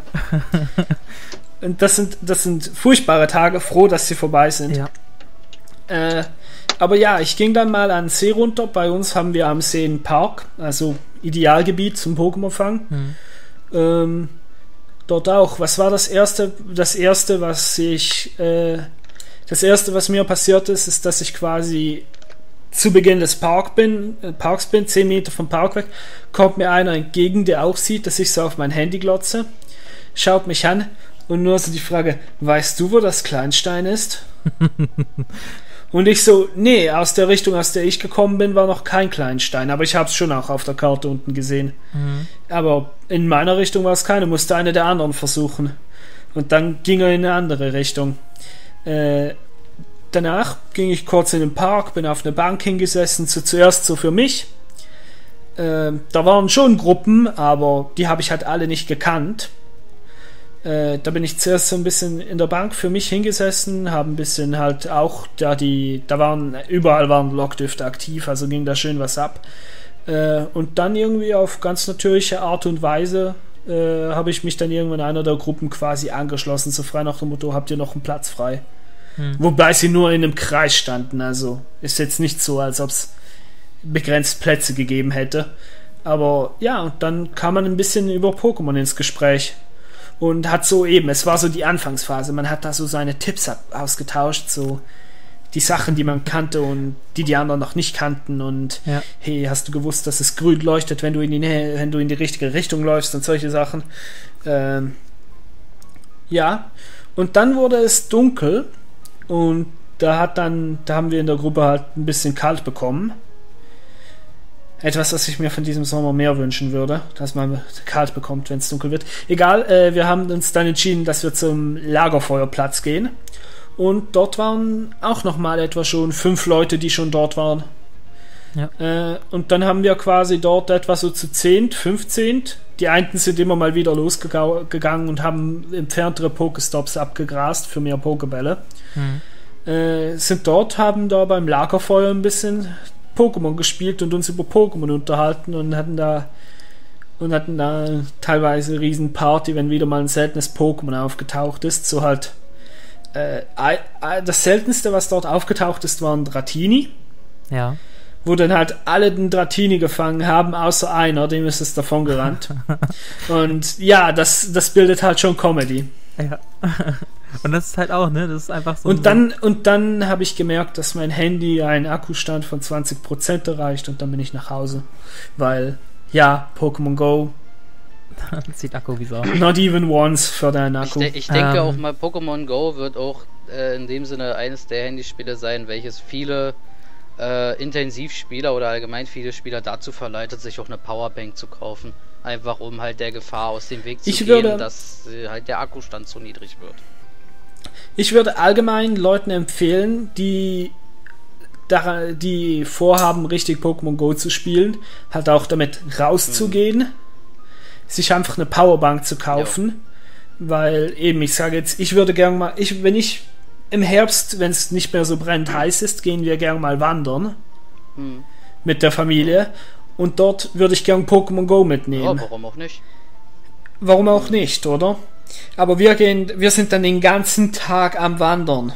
Und das sind, das sind furchtbare Tage, froh, dass sie vorbei sind. Ja. Äh, aber ja, ich ging dann mal an den See runter. Bei uns haben wir am See einen Park, also Idealgebiet zum Pokémon-Fang. Hm. Ähm, dort auch. Was war das erste? Das erste, was ich, äh, das erste, was mir passiert ist, ist, dass ich quasi zu Beginn des Park bin, äh, Parks bin, zehn Meter vom Park weg, kommt mir einer entgegen, der auch sieht, dass ich so auf mein Handy glotze, schaut mich an und nur so die Frage, weißt du, wo das Kleinstein ist? Und ich so, nee, aus der Richtung, aus der ich gekommen bin, war noch kein Kleinstein, aber ich habe es schon auch auf der Karte unten gesehen. Mhm. Aber in meiner Richtung war es keine, musste eine der anderen versuchen. Und dann ging er in eine andere Richtung. Äh, danach ging ich kurz in den Park, bin auf eine Bank hingesessen, so zuerst so für mich. Äh, da waren schon Gruppen, aber die habe ich halt alle nicht gekannt. Äh, da bin ich zuerst so ein bisschen in der Bank für mich hingesessen, habe ein bisschen halt auch, da die, da waren, überall waren Lockdüfte aktiv, also ging da schön was ab. Äh, und dann irgendwie auf ganz natürliche Art und Weise äh, habe ich mich dann irgendwann in einer der Gruppen quasi angeschlossen, so frei nach dem Motto, habt ihr noch einen Platz frei? Hm. Wobei sie nur in einem Kreis standen, also ist jetzt nicht so, als ob es begrenzt Plätze gegeben hätte. Aber ja, und dann kam man ein bisschen über Pokémon ins Gespräch und hat so eben, es war so die Anfangsphase, man hat da so seine Tipps ausgetauscht, so die Sachen, die man kannte und die die anderen noch nicht kannten und ja. Hey, hast du gewusst, dass es grün leuchtet, wenn du in die Nähe, wenn du in die richtige Richtung läufst und solche Sachen. Ähm, ja, und dann wurde es dunkel und da hat dann, da haben wir in der Gruppe halt ein bisschen kalt bekommen. Etwas, was ich mir von diesem Sommer mehr wünschen würde, dass man kalt bekommt, wenn es dunkel wird. Egal, äh, wir haben uns dann entschieden, dass wir zum Lagerfeuerplatz gehen. Und dort waren auch nochmal etwa schon fünf Leute, die schon dort waren. Ja. Äh, und dann haben wir quasi dort etwa so zu zehn, fünfzehn. Die einen sind immer mal wieder losgegangen und haben entferntere Pokestops abgegrast für mehr Pokebälle. Mhm. Äh, sind dort, haben da beim Lagerfeuer ein bisschen Pokémon gespielt und uns über Pokémon unterhalten und hatten da und hatten da teilweise riesen Party, wenn wieder mal ein seltenes Pokémon aufgetaucht ist. So halt Äh, das seltenste, was dort aufgetaucht ist, war ein Dratini. Ja. Wo dann halt alle den Dratini gefangen haben, außer einer, dem ist es davon gerannt. Und ja, das, das bildet halt schon Comedy. Ja. Und das ist halt auch, ne, das ist einfach so. Und dann, und dann habe ich gemerkt, dass mein Handy einen Akkustand von zwanzig Prozent erreicht und dann bin ich nach Hause. Weil, ja, Pokémon Go sieht Akku wie Sau. Not even once für deinen Akku. Ich, de- ich denke ähm. auch mal, Pokémon Go wird auch äh, in dem Sinne eines der Handyspiele sein, welches viele äh, Intensivspieler oder allgemein viele Spieler dazu verleitet, sich auch eine Powerbank zu kaufen. Einfach um halt der Gefahr aus dem Weg zu ich gehen, würde, dass äh, halt der Akkustand zu niedrig wird. Ich würde allgemein Leuten empfehlen, die die vorhaben, richtig Pokémon Go zu spielen, halt auch damit rauszugehen, mhm. sich einfach eine Powerbank zu kaufen, ja. Weil eben, ich sage jetzt, ich würde gerne mal, ich, wenn ich im Herbst, wenn es nicht mehr so brennend heiß ist, gehen wir gerne mal wandern hm. mit der Familie und dort würde ich gerne Pokémon Go mitnehmen. Ja, warum auch nicht? Warum auch hm. nicht, oder? Aber wir gehen, wir sind dann den ganzen Tag am Wandern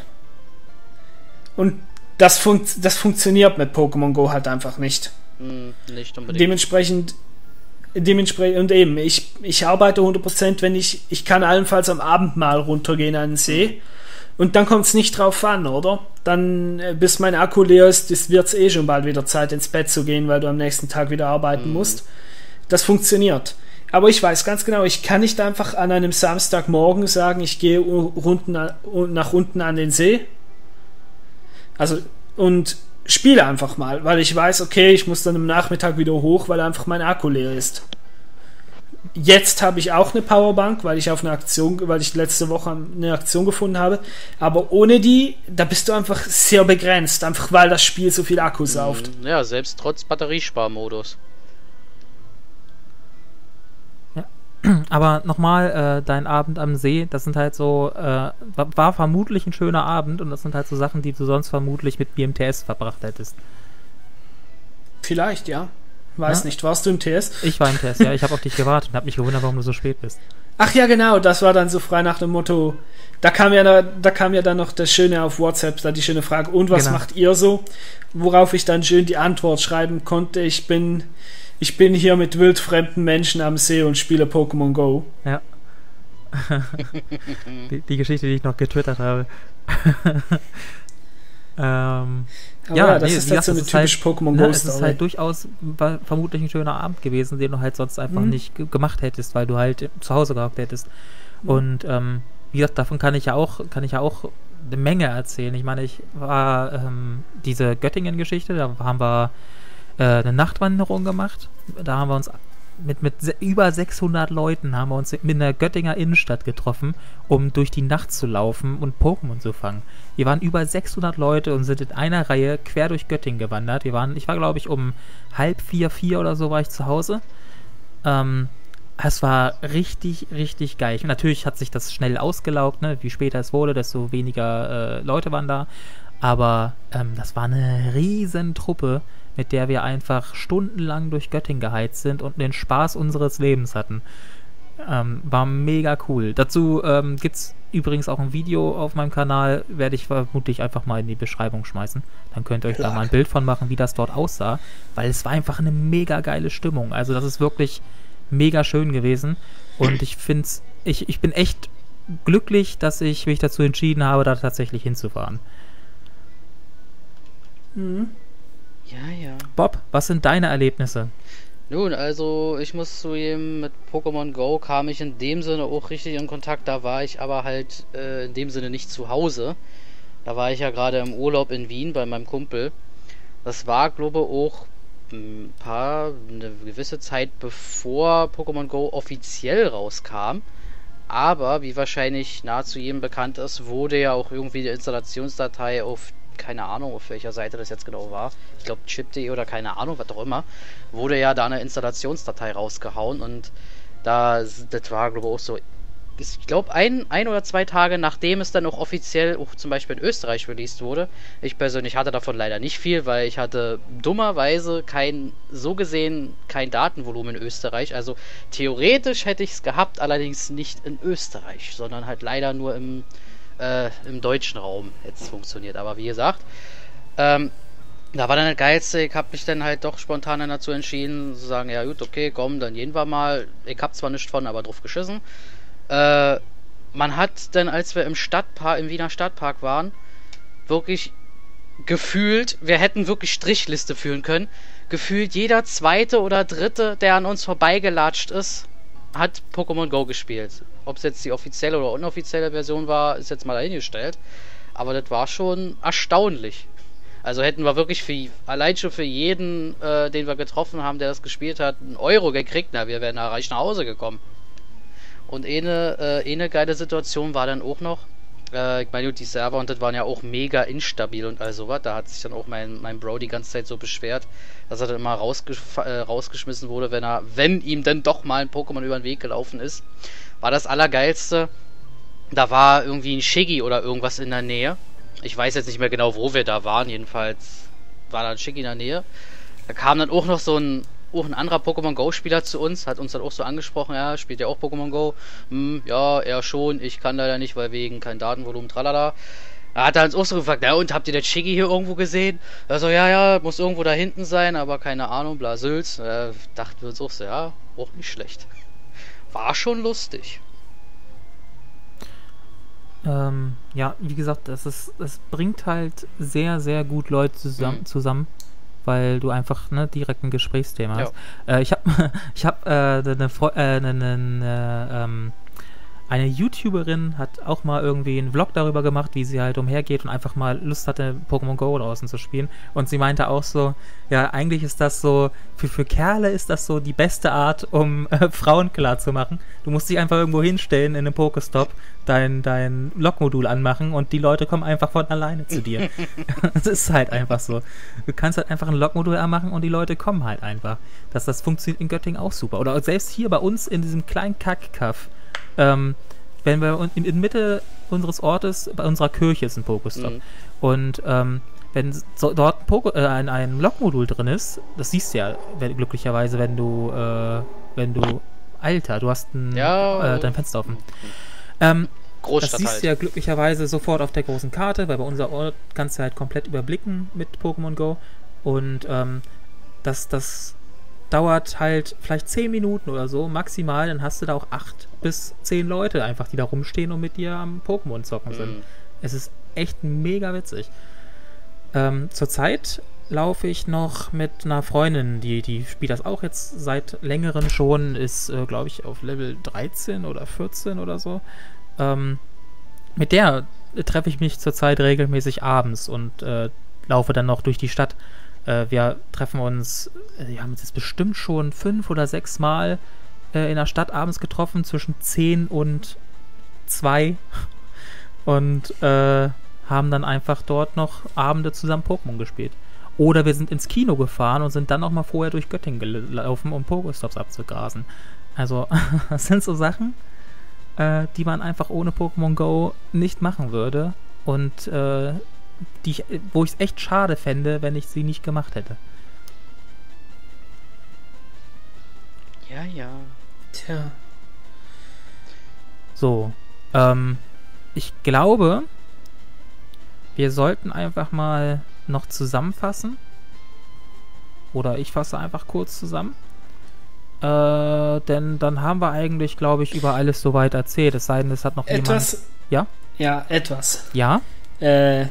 und das, fun- das funktioniert mit Pokémon Go halt einfach nicht. Hm, nicht unbedingt. Dementsprechend Dementsprechend, und eben, ich, ich arbeite hundert Prozent, wenn ich, ich kann allenfalls am Abend mal runtergehen an den See und dann kommt es nicht drauf an, oder? Dann, bis mein Akku leer ist, wird es eh schon bald wieder Zeit ins Bett zu gehen, weil du am nächsten Tag wieder arbeiten mhm. musst. Das funktioniert. Aber ich weiß ganz genau, ich kann nicht einfach an einem Samstagmorgen sagen, ich gehe unten, nach unten an den See. Also, und spiele einfach mal, weil ich weiß, okay, ich muss dann am Nachmittag wieder hoch, weil einfach mein Akku leer ist. Jetzt habe ich auch eine Powerbank, weil ich auf eine Aktion, weil ich letzte Woche eine Aktion gefunden habe, aber ohne die, da bist du einfach sehr begrenzt, einfach weil das Spiel so viel Akku sauft. Ja, selbst trotz Batteriesparmodus. Aber nochmal, äh, dein Abend am See, das sind halt so, äh, war, war vermutlich ein schöner Abend und das sind halt so Sachen, die du sonst vermutlich mit B M T S verbracht hättest. Vielleicht, ja. Weiß ja? nicht, warst du im T S? Ich war im T S, ja. Ich habe auf dich gewartet und habe mich gewundert, warum du so spät bist. Ach ja, genau, das war dann so frei nach dem Motto, da kam ja, da, da kam ja dann noch das Schöne auf WhatsApp, da die schöne Frage, und was genau. macht ihr so? Worauf ich dann schön die Antwort schreiben konnte, ich bin... Ich bin hier mit wildfremden Menschen am See und spiele Pokémon Go. Ja. die, die Geschichte, die ich noch getwittert habe. ähm, Aber ja, ja, das nee, ist halt so eine typische halt, Pokémon Go-Story. Es ist halt durchaus war, vermutlich ein schöner Abend gewesen, den du halt sonst einfach mhm. nicht g- gemacht hättest, weil du halt zu Hause gehockt hättest. Mhm. Und ähm, wie gesagt, davon kann ich ja auch, kann ich ja auch eine Menge erzählen. Ich meine, ich war ähm, diese Göttingen-Geschichte, da haben wir eine Nachtwanderung gemacht. Da haben wir uns mit, mit über sechshundert Leuten haben wir uns mit einer Göttinger Innenstadt getroffen, um durch die Nacht zu laufen und Pokémon zu fangen. Wir waren über sechshundert Leute und sind in einer Reihe quer durch Göttingen gewandert. Wir waren, ich war glaube ich um halb vier, vier oder so war ich zu Hause. Ähm, es war richtig, richtig geil. Und natürlich hat sich das schnell ausgelaugt, ne? Je später es wurde, desto weniger äh, Leute waren da. Aber ähm, das war eine riesen Truppe, mit der wir einfach stundenlang durch Göttingen geheizt sind und den Spaß unseres Lebens hatten. Ähm, war mega cool. Dazu ähm, gibt es übrigens auch ein Video auf meinem Kanal, werde ich vermutlich einfach mal in die Beschreibung schmeißen. Dann könnt ihr euch Klar. da mal ein Bild von machen, wie das dort aussah, weil es war einfach eine mega geile Stimmung. Also das ist wirklich mega schön gewesen und ich finde ich, ich bin echt glücklich, dass ich mich dazu entschieden habe, da tatsächlich hinzufahren. Mhm. Ja, ja. Bob, was sind deine Erlebnisse? Nun, also ich muss zugeben, mit Pokémon Go kam ich in dem Sinne auch richtig in Kontakt. Da war ich aber halt äh, in dem Sinne nicht zu Hause. Da war ich ja gerade im Urlaub in Wien bei meinem Kumpel. Das war, glaube ich, auch ein paar, eine gewisse Zeit bevor Pokémon Go offiziell rauskam. Aber, wie wahrscheinlich nahezu jedem bekannt ist, wurde ja auch irgendwie die Installationsdatei auf, keine Ahnung, auf welcher Seite das jetzt genau war, ich glaube chip punkt de oder keine Ahnung, was auch immer, wurde ja da eine Installationsdatei rausgehauen und da, das war, glaube ich, auch so, ich glaube, ein, ein oder zwei Tage nachdem es dann auch offiziell auch zum Beispiel in Österreich released wurde. Ich persönlich hatte davon leider nicht viel, weil ich hatte dummerweise kein, so gesehen, kein Datenvolumen in Österreich. Also theoretisch hätte ich es gehabt, allerdings nicht in Österreich, sondern halt leider nur im, äh, im deutschen Raum hätte es funktioniert. Aber wie gesagt, ähm, da war dann das Geilste, ich habe mich dann halt doch spontan dann dazu entschieden, zu sagen, ja gut, okay, komm, dann gehen wir mal. Ich hab zwar nichts von, aber drauf geschissen. Äh, man hat dann, als wir im Stadtpark, im Wiener Stadtpark waren, wirklich gefühlt, wir hätten wirklich Strichliste führen können, gefühlt jeder zweite oder dritte, der an uns vorbeigelatscht ist, hat Pokémon Go gespielt. Ob es jetzt die offizielle oder unoffizielle Version war, ist jetzt mal dahingestellt. Aber das war schon erstaunlich. Also hätten wir wirklich für, allein schon für jeden, äh, den wir getroffen haben, der das gespielt hat, einen Euro gekriegt, na, wir wären da reich nach Hause gekommen. Und eine, äh, eine geile Situation war dann auch noch, äh, ich meine, die Server und das waren ja auch mega instabil und all sowas. Da hat sich dann auch mein, mein Bro die ganze Zeit so beschwert, dass er dann immer rausgesch äh, rausgeschmissen wurde, wenn er, wenn ihm dann doch mal ein Pokémon über den Weg gelaufen ist. War das Allergeilste. Da war irgendwie ein Shiggy oder irgendwas in der Nähe. Ich weiß jetzt nicht mehr genau, wo wir da waren. Jedenfalls war da ein Shiggy in der Nähe. Da kam dann auch noch so ein auch ein anderer Pokémon Go Spieler zu uns, hat uns dann auch so angesprochen, ja, spielt ja auch Pokémon Go, hm, ja, er schon, ich kann leider nicht, weil wegen kein Datenvolumen, tralala. Da hat er uns auch so gefragt, ja, und habt ihr das Shiggy hier irgendwo gesehen? Also, ja, ja, muss irgendwo da hinten sein, aber keine Ahnung, bla, Sülz. Äh, dachten wir uns auch so, ja, auch nicht schlecht. War schon lustig. Ähm, ja, wie gesagt, das ist, es bringt halt sehr, sehr gut Leute zusammen, Mhm. zusammen weil du einfach ne, direkt ein Gesprächsthema hast. Ja. Äh, ich habe ich hab, äh, eine, äh, eine, eine, ähm, eine YouTuberin hat auch mal irgendwie einen Vlog darüber gemacht, wie sie halt umhergeht und einfach mal Lust hatte, Pokémon Go draußen zu spielen. Und sie meinte auch so, ja, eigentlich ist das so, für, für Kerle ist das so die beste Art, um äh, Frauen klar zu machen. Du musst dich einfach irgendwo hinstellen in einem Pokestop, dein, dein Lockmodul anmachen und die Leute kommen einfach von alleine zu dir. Das ist halt einfach so. Du kannst halt einfach ein Lockmodul anmachen und die Leute kommen halt einfach. Das, das funktioniert in Göttingen auch super. Oder selbst hier bei uns in diesem kleinen Kack-Kaff. Ähm, wenn wir in, in Mitte unseres Ortes, bei unserer Kirche ist ein Pokestop. Mhm. Und ähm, wenn so, dort ein, Poke, äh, ein, ein Lockmodul drin ist, das siehst du ja wenn, glücklicherweise, wenn du, äh, wenn du, Alter, du hast ein, ja. äh, dein Fenster offen. Ähm, Großstadt das siehst halt. du ja glücklicherweise sofort auf der großen Karte, weil bei unser Ort kannst du halt komplett überblicken mit Pokémon Go. Und ähm, das, das dauert halt vielleicht zehn Minuten oder so maximal, dann hast du da auch acht bis zehn Leute einfach, die da rumstehen und mit dir am Pokémon zocken sind. Mhm. Es ist echt mega witzig. Ähm, zurzeit laufe ich noch mit einer Freundin, die, die spielt das auch jetzt seit längerem schon, ist, äh, glaube ich, auf Level dreizehn oder vierzehn oder so. Ähm, mit der treffe ich mich zurzeit regelmäßig abends und äh, laufe dann noch durch die Stadt. Äh, wir treffen uns, äh, wir haben uns jetzt bestimmt schon fünf oder sechs Mal äh, in der Stadt abends getroffen, zwischen zehn und zwei und äh, haben dann einfach dort noch Abende zusammen Pokémon gespielt. Oder wir sind ins Kino gefahren und sind dann noch mal vorher durch Göttingen gelaufen, um Pokestops abzugrasen. Also, das sind so Sachen, äh, die man einfach ohne Pokémon Go nicht machen würde. Und äh, die ich, wo ich es echt schade fände, wenn ich sie nicht gemacht hätte. Ja, ja. Tja. So, ähm, ich glaube, wir sollten einfach mal noch zusammenfassen. Oder ich fasse einfach kurz zusammen. Äh, denn dann haben wir eigentlich, glaube ich, über alles soweit erzählt. Es sei denn, es hat noch Etwas, jemand... Ja? Ja, etwas. Ja? Äh,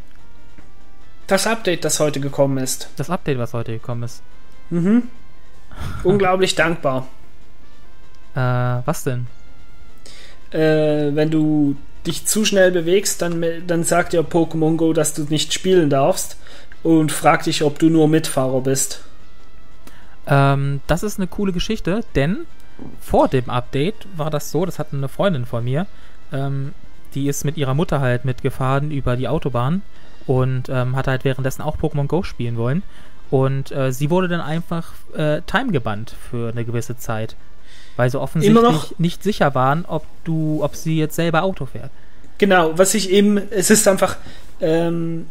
das Update, das heute gekommen ist. Das Update, was heute gekommen ist. Mhm. Unglaublich dankbar. Äh, was denn? Äh, wenn du dich zu schnell bewegst, dann, dann sagt dir Pokémon Go, dass du nicht spielen darfst und fragt dich, ob du nur Mitfahrer bist. Ähm, das ist eine coole Geschichte, denn vor dem Update war das so, das hat eine Freundin von mir, ähm, die ist mit ihrer Mutter halt mitgefahren über die Autobahn und ähm, hat halt währenddessen auch Pokémon Go spielen wollen. Und äh, sie wurde dann einfach äh, timegebannt für eine gewisse Zeit, weil sie offensichtlich nicht sicher waren, ob du, ob sie jetzt selber Auto fährt. Genau, was ich eben, es ist einfach, ähm,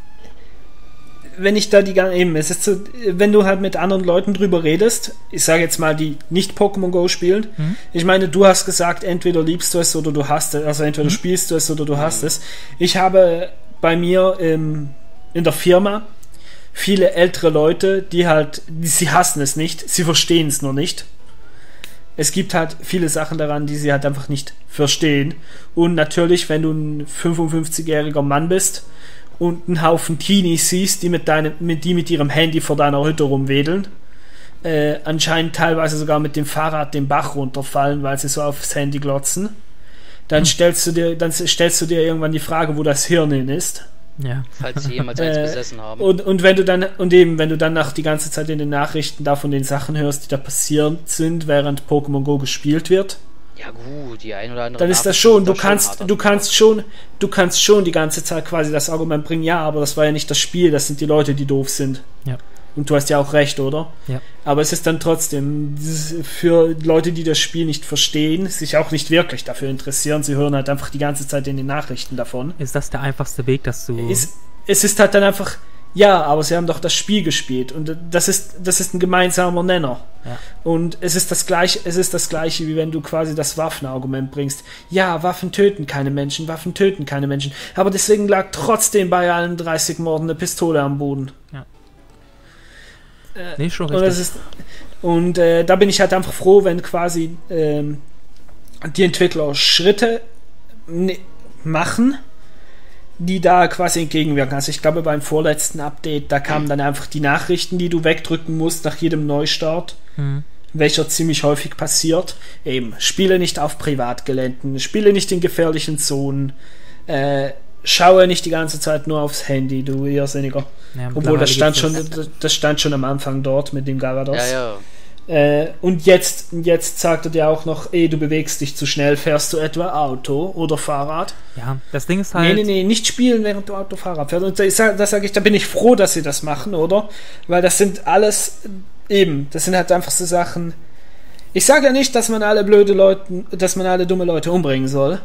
wenn ich da die ganze, eben, es ist so, wenn du halt mit anderen Leuten drüber redest, ich sage jetzt mal, die nicht Pokémon Go spielen, mhm. ich meine, du hast gesagt, entweder liebst du es oder du hast es, also entweder mhm. spielst du es oder du hast es. Ich habe bei mir ähm, in der Firma viele ältere Leute, die halt, die, sie hassen es nicht, sie verstehen es nur nicht. Es gibt halt viele Sachen daran, die sie halt einfach nicht verstehen. Und natürlich, wenn du ein fünfundfünfzigjähriger Mann bist und einen Haufen Teenies siehst, die mit, deinem, mit, die mit ihrem Handy vor deiner Hütte rumwedeln, äh, anscheinend teilweise sogar mit dem Fahrrad den Bach runterfallen, weil sie so aufs Handy glotzen, dann, hm. stellst du dir, dann stellst du dir irgendwann die Frage, wo das Hirn hin ist. Ja. Falls sie jemals eins äh, besessen haben. Und, und wenn du dann, und eben, wenn du dann nach die ganze Zeit in den Nachrichten da von den Sachen hörst, die da passiert sind, während Pokémon Go gespielt wird, ja gut, die ein oder andere dann ist das schon, du kannst, du kannst schon, du kannst schon die ganze Zeit quasi das Argument bringen, ja, aber das war ja nicht das Spiel, das sind die Leute, die doof sind. Ja. Und du hast ja auch recht, oder? Ja. Aber es ist dann trotzdem für Leute, die das Spiel nicht verstehen, sich auch nicht wirklich dafür interessieren, sie hören halt einfach die ganze Zeit in den Nachrichten davon. Ist das der einfachste Weg, dass du... Es, es ist halt dann einfach, ja, aber sie haben doch das Spiel gespielt und das ist, das ist ein gemeinsamer Nenner. Ja. Und es ist das gleiche, es ist das gleiche, wie wenn du quasi das Waffenargument bringst. Ja, Waffen töten keine Menschen, Waffen töten keine Menschen. Aber deswegen lag trotzdem bei allen dreißig Morden eine Pistole am Boden. Ja. Nee, schon richtig. Und, das ist, und äh, da bin ich halt einfach froh, wenn quasi ähm, die Entwickler Schritte ne, machen, die da quasi entgegenwirken. Also ich glaube, beim vorletzten Update, da kamen dann einfach die Nachrichten, die du wegdrücken musst nach jedem Neustart, mhm. welcher ziemlich häufig passiert. Eben, spiele nicht auf Privatgeländen, spiele nicht in gefährlichen Zonen, äh, schaue nicht die ganze Zeit nur aufs Handy, du Irrsinniger. Ja, obwohl das stand, schon, das, das stand schon am Anfang dort mit dem Garados. Ja, ja. Äh, und jetzt, jetzt sagt er dir auch noch, ey, du bewegst dich zu schnell, fährst du etwa Auto oder Fahrrad? Ja, das Ding ist halt... Nee, nee, nee, nicht spielen, während du Auto, Fahrrad fährst. Und das, das sage ich, da bin ich froh, dass sie das machen, oder? Weil das sind alles, eben, das sind halt einfach so Sachen... Ich sage ja nicht, dass man alle blöde Leute, dass man alle dumme Leute umbringen soll.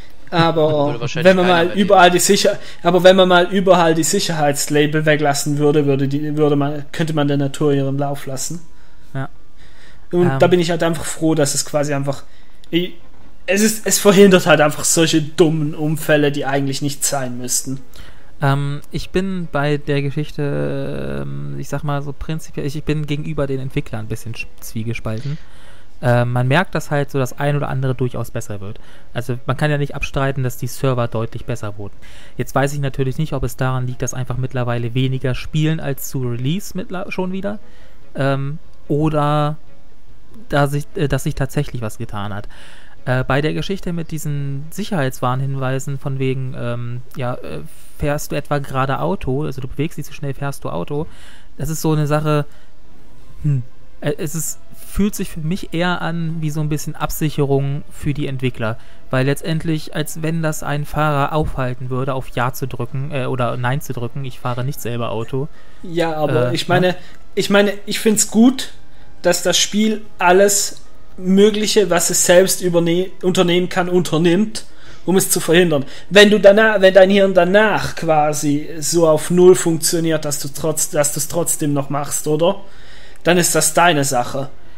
Aber wenn man mal überall die Sicher, aber wenn man mal überall die Sicherheitslabel weglassen würde, würde die, würde man, könnte man der Natur ihren Lauf lassen. Ja. Und ähm. da bin ich halt einfach froh, dass es quasi einfach, ich, es ist, es verhindert halt einfach solche dummen Unfälle, die eigentlich nicht sein müssten. Ähm, ich bin bei der Geschichte, ähm, ich sag mal so prinzipiell, ich, ich bin gegenüber den Entwicklern ein bisschen zwiegespalten. Äh, man merkt, dass halt so das ein oder andere durchaus besser wird. Also man kann ja nicht abstreiten, dass die Server deutlich besser wurden. Jetzt weiß ich natürlich nicht, ob es daran liegt, dass einfach mittlerweile weniger spielen als zu Release mittler- schon wieder. Ähm, oder dass sich, äh, dass sich tatsächlich was getan hat. Äh, bei der Geschichte mit diesen Sicherheitswarnhinweisen von wegen, ähm, ja, äh, fährst du etwa gerade Auto, also du bewegst dich zu schnell, fährst du Auto, das ist so eine Sache, hm, äh, es ist fühlt sich für mich eher an wie so ein bisschen Absicherung für die Entwickler, weil letztendlich, als wenn das ein Fahrer aufhalten würde, auf Ja zu drücken äh, oder Nein zu drücken, ich fahre nicht selber Auto. Ja, aber äh, ich meine, ja. ich meine, ich finde es gut, dass das Spiel alles Mögliche, was es selbst überne- unternehmen kann, unternimmt, um es zu verhindern. Wenn du danach, wenn dein Hirn danach quasi so auf Null funktioniert, dass du trotz, dass du es trotzdem noch machst, oder? Dann ist das deine Sache.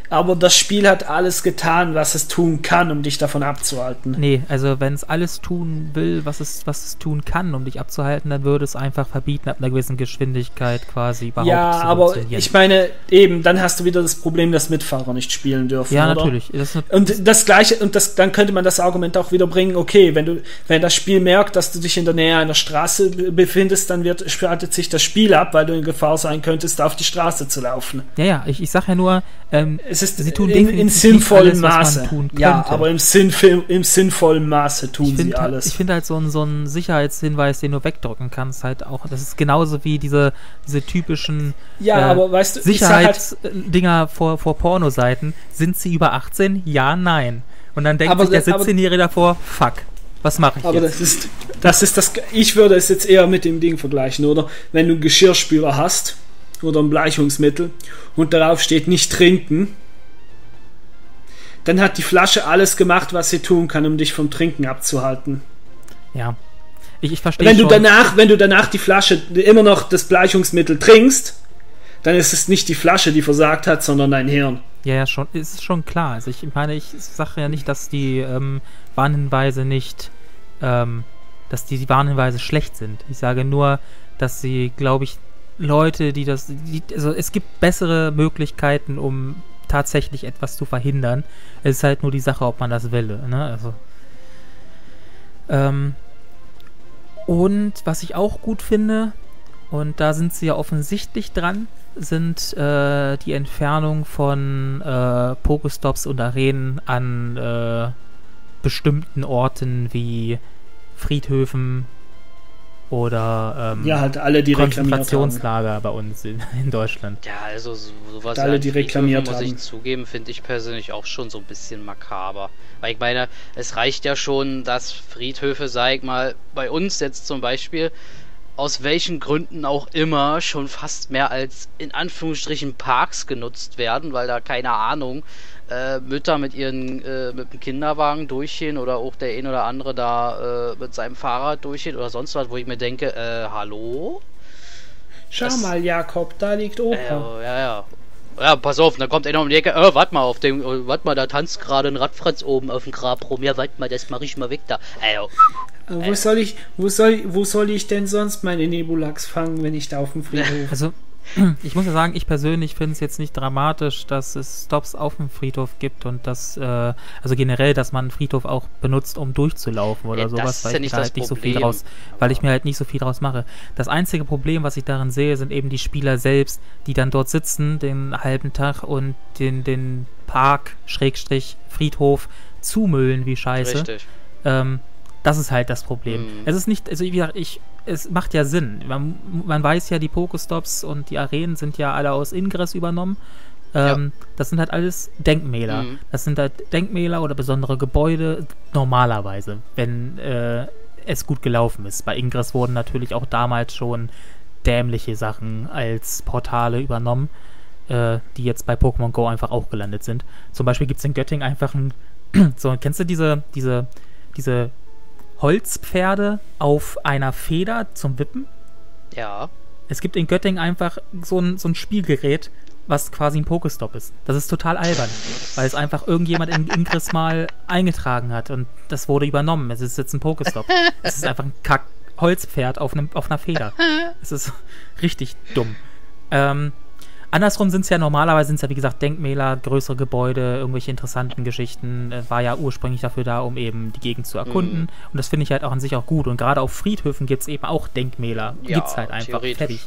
aber das Spiel hat alles getan, was es tun kann, um dich davon abzuhalten. Nee, also wenn es alles tun will, was es, was es tun kann, um dich abzuhalten, dann würde es einfach verbieten, ab einer gewissen Geschwindigkeit quasi überhaupt ja, zu aber funktionieren. ich meine, eben, dann hast du wieder das Problem, dass Mitfahrer nicht spielen dürfen, Ja, oder? natürlich. Das ist Und das Gleiche, und das, dann könnte man das Argument auch wieder bringen, okay, wenn du, wenn das Spiel merkt, dass du dich in der Nähe einer Straße be- befindest, dann wird, schaltet sich das Spiel ab, weil du in Gefahr sein könntest, auf die Straße zu laufen. ja, ja, ich, ich sag ja nur, ähm, Es ist sie tun in, in definitiv sinnvollem nicht alles, was Maße. man tun Ja, könnte. aber im, Sinnfil- im sinnvollen Maße tun ich sie finde alles. ich finde halt so ein, so ein Sicherheitshinweis, den du wegdrücken kannst, halt auch, das ist genauso wie diese, diese typischen ja, äh, aber weißt du, ich sag halt, Sicherheitsdinger vor, vor Pornoseiten. Sind sie über achtzehn? Ja, nein. Und dann denkt Aber sich der das- aber- siebzehnjährige davor, fuck, was mache ich aber jetzt? das ist, das ist das, ich würde es jetzt eher mit dem Ding vergleichen, oder? Wenn du einen Geschirrspüler hast oder ein Bleichungsmittel und darauf steht nicht trinken, dann hat die Flasche alles gemacht, was sie tun kann, um dich vom Trinken abzuhalten. Ja, ich, ich verstehe Wenn du schon. danach, wenn du danach die Flasche immer noch das Bleichungsmittel trinkst, dann ist es nicht die Flasche, die versagt hat, sondern dein Hirn. Ja, ja, schon, ist schon klar. Also ich meine, ich sage ja nicht, dass die ähm, Warnhinweise nicht, ähm, dass die, die Warnhinweise schlecht sind. Ich sage nur, dass sie, glaube ich, Leute, die das, die, also es gibt bessere Möglichkeiten, um tatsächlich etwas zu verhindern. Es ist halt nur die Sache, ob man das will, ne? Also, ähm, und was ich auch gut finde, und da sind sie ja offensichtlich dran, sind äh, die Entfernung von äh, Pokestops und Arenen an äh, bestimmten Orten wie Friedhöfen oder ähm, Ja, halt alle, die reklamiert haben. Konzentrationslager bei uns in, in Deutschland. Ja, also so- sowas Alle, an die Friedhöfen, reklamiert muss ich haben. zugeben, finde ich persönlich auch schon so ein bisschen makaber. Weil ich meine, es reicht ja schon, dass Friedhöfe, sag ich mal, bei uns jetzt zum Beispiel, aus welchen Gründen auch immer, schon fast mehr als in Anführungsstrichen Parks genutzt werden, weil da, keine Ahnung, äh, Mütter mit ihren äh, mit dem Kinderwagen durchgehen oder auch der ein oder andere da äh, mit seinem Fahrrad durchgeht oder sonst was, wo ich mir denke, äh, hallo? Schau Das- mal, Jakob, da liegt Opa. Ja, ja, ja. Ja, pass auf, da kommt einer um die Ecke. Äh, warte mal, auf dem, äh, warte mal, da tanzt gerade ein Radfratz oben auf dem Grabrum. Ja, warte mal, das mach ich mal weg da. Also, Äh, wo soll ich, wo soll, wo soll ich denn sonst meine Nebulax fangen, wenn ich da auf dem Friedhof? Also, ich muss ja sagen, ich persönlich finde es jetzt nicht dramatisch, dass es Stops auf dem Friedhof gibt und dass, äh, also generell, dass man einen Friedhof auch benutzt, um durchzulaufen oder Ja, das sowas, ist weil ja ich nicht mir da das halt nicht so viel Problem, draus, weil ich aber- mir halt nicht so viel draus mache. Das einzige Problem, was ich darin sehe, sind eben die Spieler selbst, die dann dort sitzen, den halben Tag und den, den Park, Schrägstrich, Friedhof zumüllen wie Scheiße. richtig. Ähm, das ist halt das Problem. Mhm. Es ist nicht, also wie gesagt, ich, es macht ja Sinn. Man, man weiß ja, die Pokestops und die Arenen sind ja alle aus Ingress übernommen. Ähm, Das sind halt alles Denkmäler. Mhm. Das sind halt Denkmäler oder besondere Gebäude normalerweise, wenn äh, es gut gelaufen ist. Bei Ingress wurden natürlich auch damals schon dämliche Sachen als Portale übernommen, äh, die jetzt bei Pokémon Go einfach auch gelandet sind. Zum Beispiel gibt es in Göttingen einfach ein, so, kennst du diese, diese, diese Holzpferde auf einer Feder zum Wippen? Ja. Es gibt in Göttingen einfach so ein, so ein Spielgerät, was quasi ein Pokestop ist. Das ist total albern, weil es einfach irgendjemand in Ingress mal eingetragen hat und das wurde übernommen. Es ist jetzt ein Pokestop. Es ist einfach ein Kack Holzpferd auf, einem, auf einer Feder. Es ist richtig dumm. Ähm, andersrum sind es ja normalerweise, sind es ja wie gesagt Denkmäler, größere Gebäude, irgendwelche interessanten Geschichten. Äh, war ja ursprünglich dafür da, um eben die Gegend zu erkunden. Mhm. Und das finde ich halt auch an sich auch gut. Und gerade auf Friedhöfen gibt es eben auch Denkmäler. Ja, Gibt es halt einfach. theoretisch. Fertig.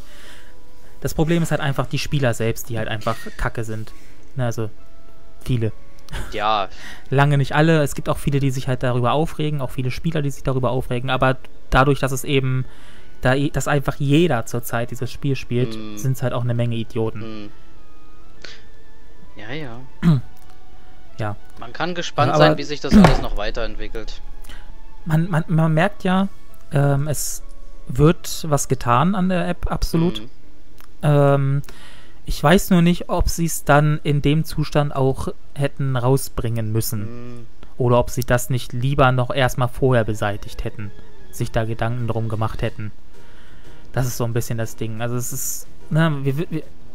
Das Problem ist halt einfach die Spieler selbst, die halt einfach kacke sind. Ne, also viele. Ja, Lange nicht alle. Es gibt auch viele, die sich halt darüber aufregen, auch viele Spieler, die sich darüber aufregen. Aber dadurch, dass es eben, da, dass einfach jeder zurzeit dieses Spiel spielt, Mm. sind es halt auch eine Menge Idioten. hm. Ja, ja. Ja. Man kann gespannt Aber- sein, wie sich das alles noch weiterentwickelt. Man, man, man merkt ja, ähm, es wird was getan an der App, absolut. Mhm. Ähm, ich weiß nur nicht, ob sie es dann in dem Zustand auch hätten rausbringen müssen. Hm. Oder ob sie das nicht lieber noch erstmal vorher beseitigt hätten. Sich da Gedanken drum gemacht hätten. Das ist so ein bisschen das Ding. Also es ist, ne, wir, wir,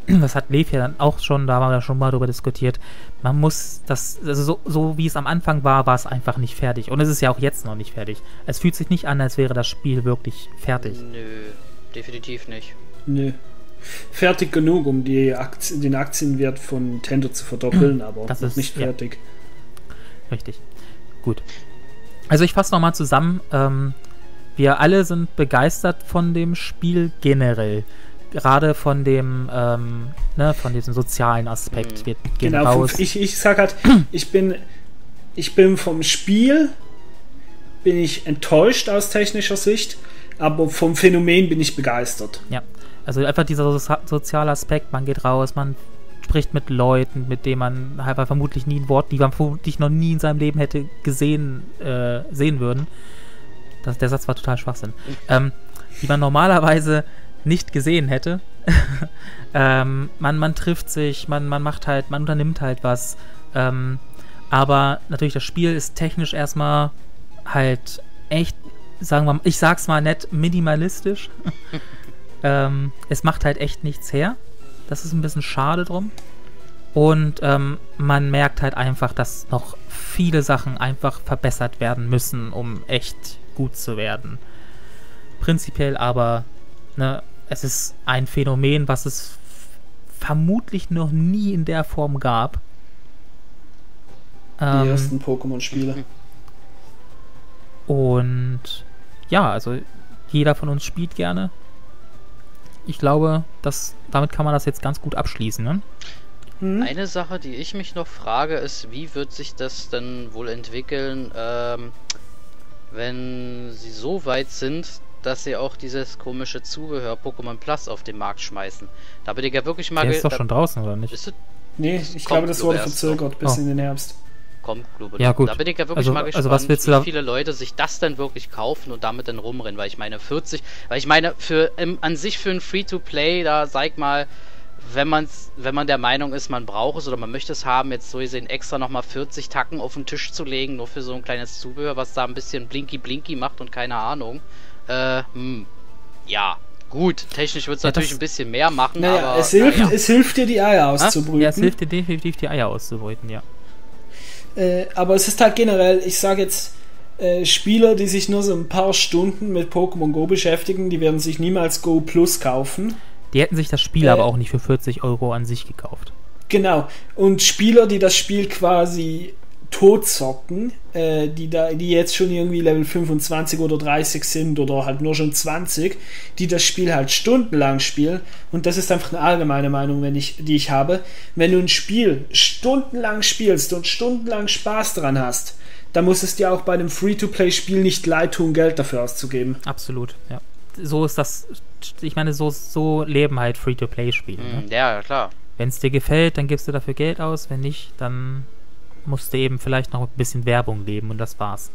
das hat Lev ja dann auch schon, da haben wir schon mal drüber diskutiert, man muss das, also so, so wie es am Anfang war, war es einfach nicht fertig. Und es ist ja auch jetzt noch nicht fertig. Es fühlt sich nicht an, als wäre das Spiel wirklich fertig. Nö, definitiv nicht. Nö. Fertig genug, um die Aktien, den Aktienwert von Nintendo zu verdoppeln, aber das noch ist, nicht fertig. Ja. Richtig. Gut. Also ich fasse nochmal zusammen. Ähm, wir alle sind begeistert von dem Spiel generell. Gerade von dem, ähm, ne, von diesem sozialen Aspekt. Mhm. Wir gehen Genau, raus. vom, ich, ich sag halt, ich bin, ich bin vom Spiel bin ich enttäuscht aus technischer Sicht, aber vom Phänomen bin ich begeistert. Ja, also einfach dieser so soziale Aspekt, man geht raus, man spricht mit Leuten, mit denen man halt vermutlich nie ein Wort, die man vermutlich noch nie in seinem Leben hätte gesehen, äh, sehen würden. Das, der Satz war total Schwachsinn. Ähm, die man normalerweise nicht gesehen hätte. ähm, man, man trifft sich, man, man macht halt, man unternimmt halt was. Ähm, aber natürlich, das Spiel ist technisch erstmal halt echt, sagen wir mal, ich sag's mal nett, minimalistisch. ähm, es macht halt echt nichts her. Das ist ein bisschen schade drum. Und ähm, man merkt halt einfach, dass noch viele Sachen einfach verbessert werden müssen, um echt gut zu werden. Prinzipiell aber, ne, es ist ein Phänomen, was es vermutlich noch nie in der Form gab. Die Ähm, ersten Pokémon-Spiele. Und ja, also jeder von uns spielt gerne. Ich glaube, dass, damit kann man das jetzt ganz gut abschließen, ne? Hm? Eine Sache, die ich mich noch frage, ist, wie wird sich das denn wohl entwickeln, ähm, wenn sie so weit sind, dass sie auch dieses komische Zubehör Pokémon Plus auf den Markt schmeißen. Da bin ich ja wirklich mal... Der ist doch da, schon draußen, oder nicht? Ist es, Nee, ich Kommt, glaube, das glaube wurde erst verzögert bis Oh. in den Herbst. kommt, glaube ich. Ja, gut. Da bin ich ja wirklich Also- mal gespannt, also was willst du wie da- viele Leute sich das dann wirklich kaufen und damit dann rumrennen, weil ich meine vierzig, weil ich meine für ähm, an sich für ein Free-to-Play, da sag mal, wenn man's, wenn man der Meinung ist, man braucht es oder man möchte es haben, jetzt so gesehen extra nochmal vierzig Tacken auf den Tisch zu legen, nur für so ein kleines Zubehör, was da ein bisschen blinky-blinky macht und keine Ahnung. Äh, hm, ja, gut, technisch wird es Ja, natürlich das- ein bisschen mehr machen, Naja, aber... es hilft, naja. es hilft dir, die Eier auszubrüten. Ja, es hilft dir definitiv, die Eier auszubrüten, ja. Äh, aber es ist halt generell, ich sage jetzt, äh, Spieler, die sich nur so ein paar Stunden mit Pokémon Go beschäftigen, die werden sich niemals Go Plus kaufen. Die hätten sich das Spiel Äh, aber auch nicht für vierzig Euro an sich gekauft. Genau. Und Spieler, die das Spiel quasi totzocken, äh, die da, die jetzt schon irgendwie Level fünfundzwanzig oder dreißig sind oder halt nur schon zwanzig, die das Spiel halt stundenlang spielen. Und das ist einfach eine allgemeine Meinung, wenn ich, die ich habe. Wenn du ein Spiel stundenlang spielst und stundenlang Spaß dran hast, dann muss es dir auch bei einem Free-to-Play-Spiel nicht leid tun, Geld dafür auszugeben. Absolut, ja. So ist das, ich meine, so, so leben halt Free-to-Play-Spiele. Ne? Hm, ja, klar. Wenn es dir gefällt, dann gibst du dafür Geld aus. Wenn nicht, dann musst du eben vielleicht noch ein bisschen Werbung geben und das war's.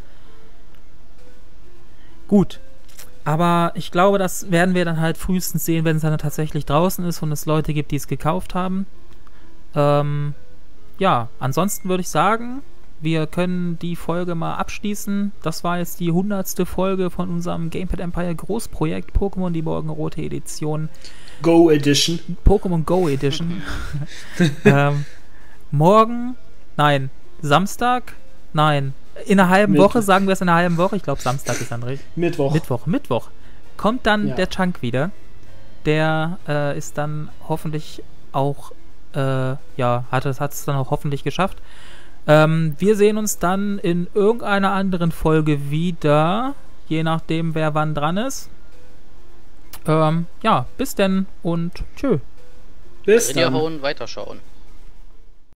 Gut. Aber ich glaube, das werden wir dann halt frühestens sehen, wenn es dann tatsächlich draußen ist und es Leute gibt, die es gekauft haben. Ähm, ja, ansonsten würde ich sagen, wir können die Folge mal abschließen. Das war jetzt die hundertste Folge von unserem Gamepad Empire Großprojekt Pokémon die Morgenrote Edition. Go Edition. Pokémon Go Edition. ähm, morgen, nein, Samstag, nein, in einer halben Mittwoch. Woche, sagen wir es in einer halben Woche, ich glaube Samstag ist dann richtig. Mittwoch. Mittwoch, Mittwoch. Kommt dann Ja. der Chunk wieder. Der äh, ist dann hoffentlich auch, äh, ja, hat es hat es dann auch hoffentlich geschafft. Ähm, wir sehen uns dann in irgendeiner anderen Folge wieder, je nachdem, wer wann dran ist. Ähm, ja, bis denn und tschö. Bis Wenn ihr dann. hauen, weiterschauen.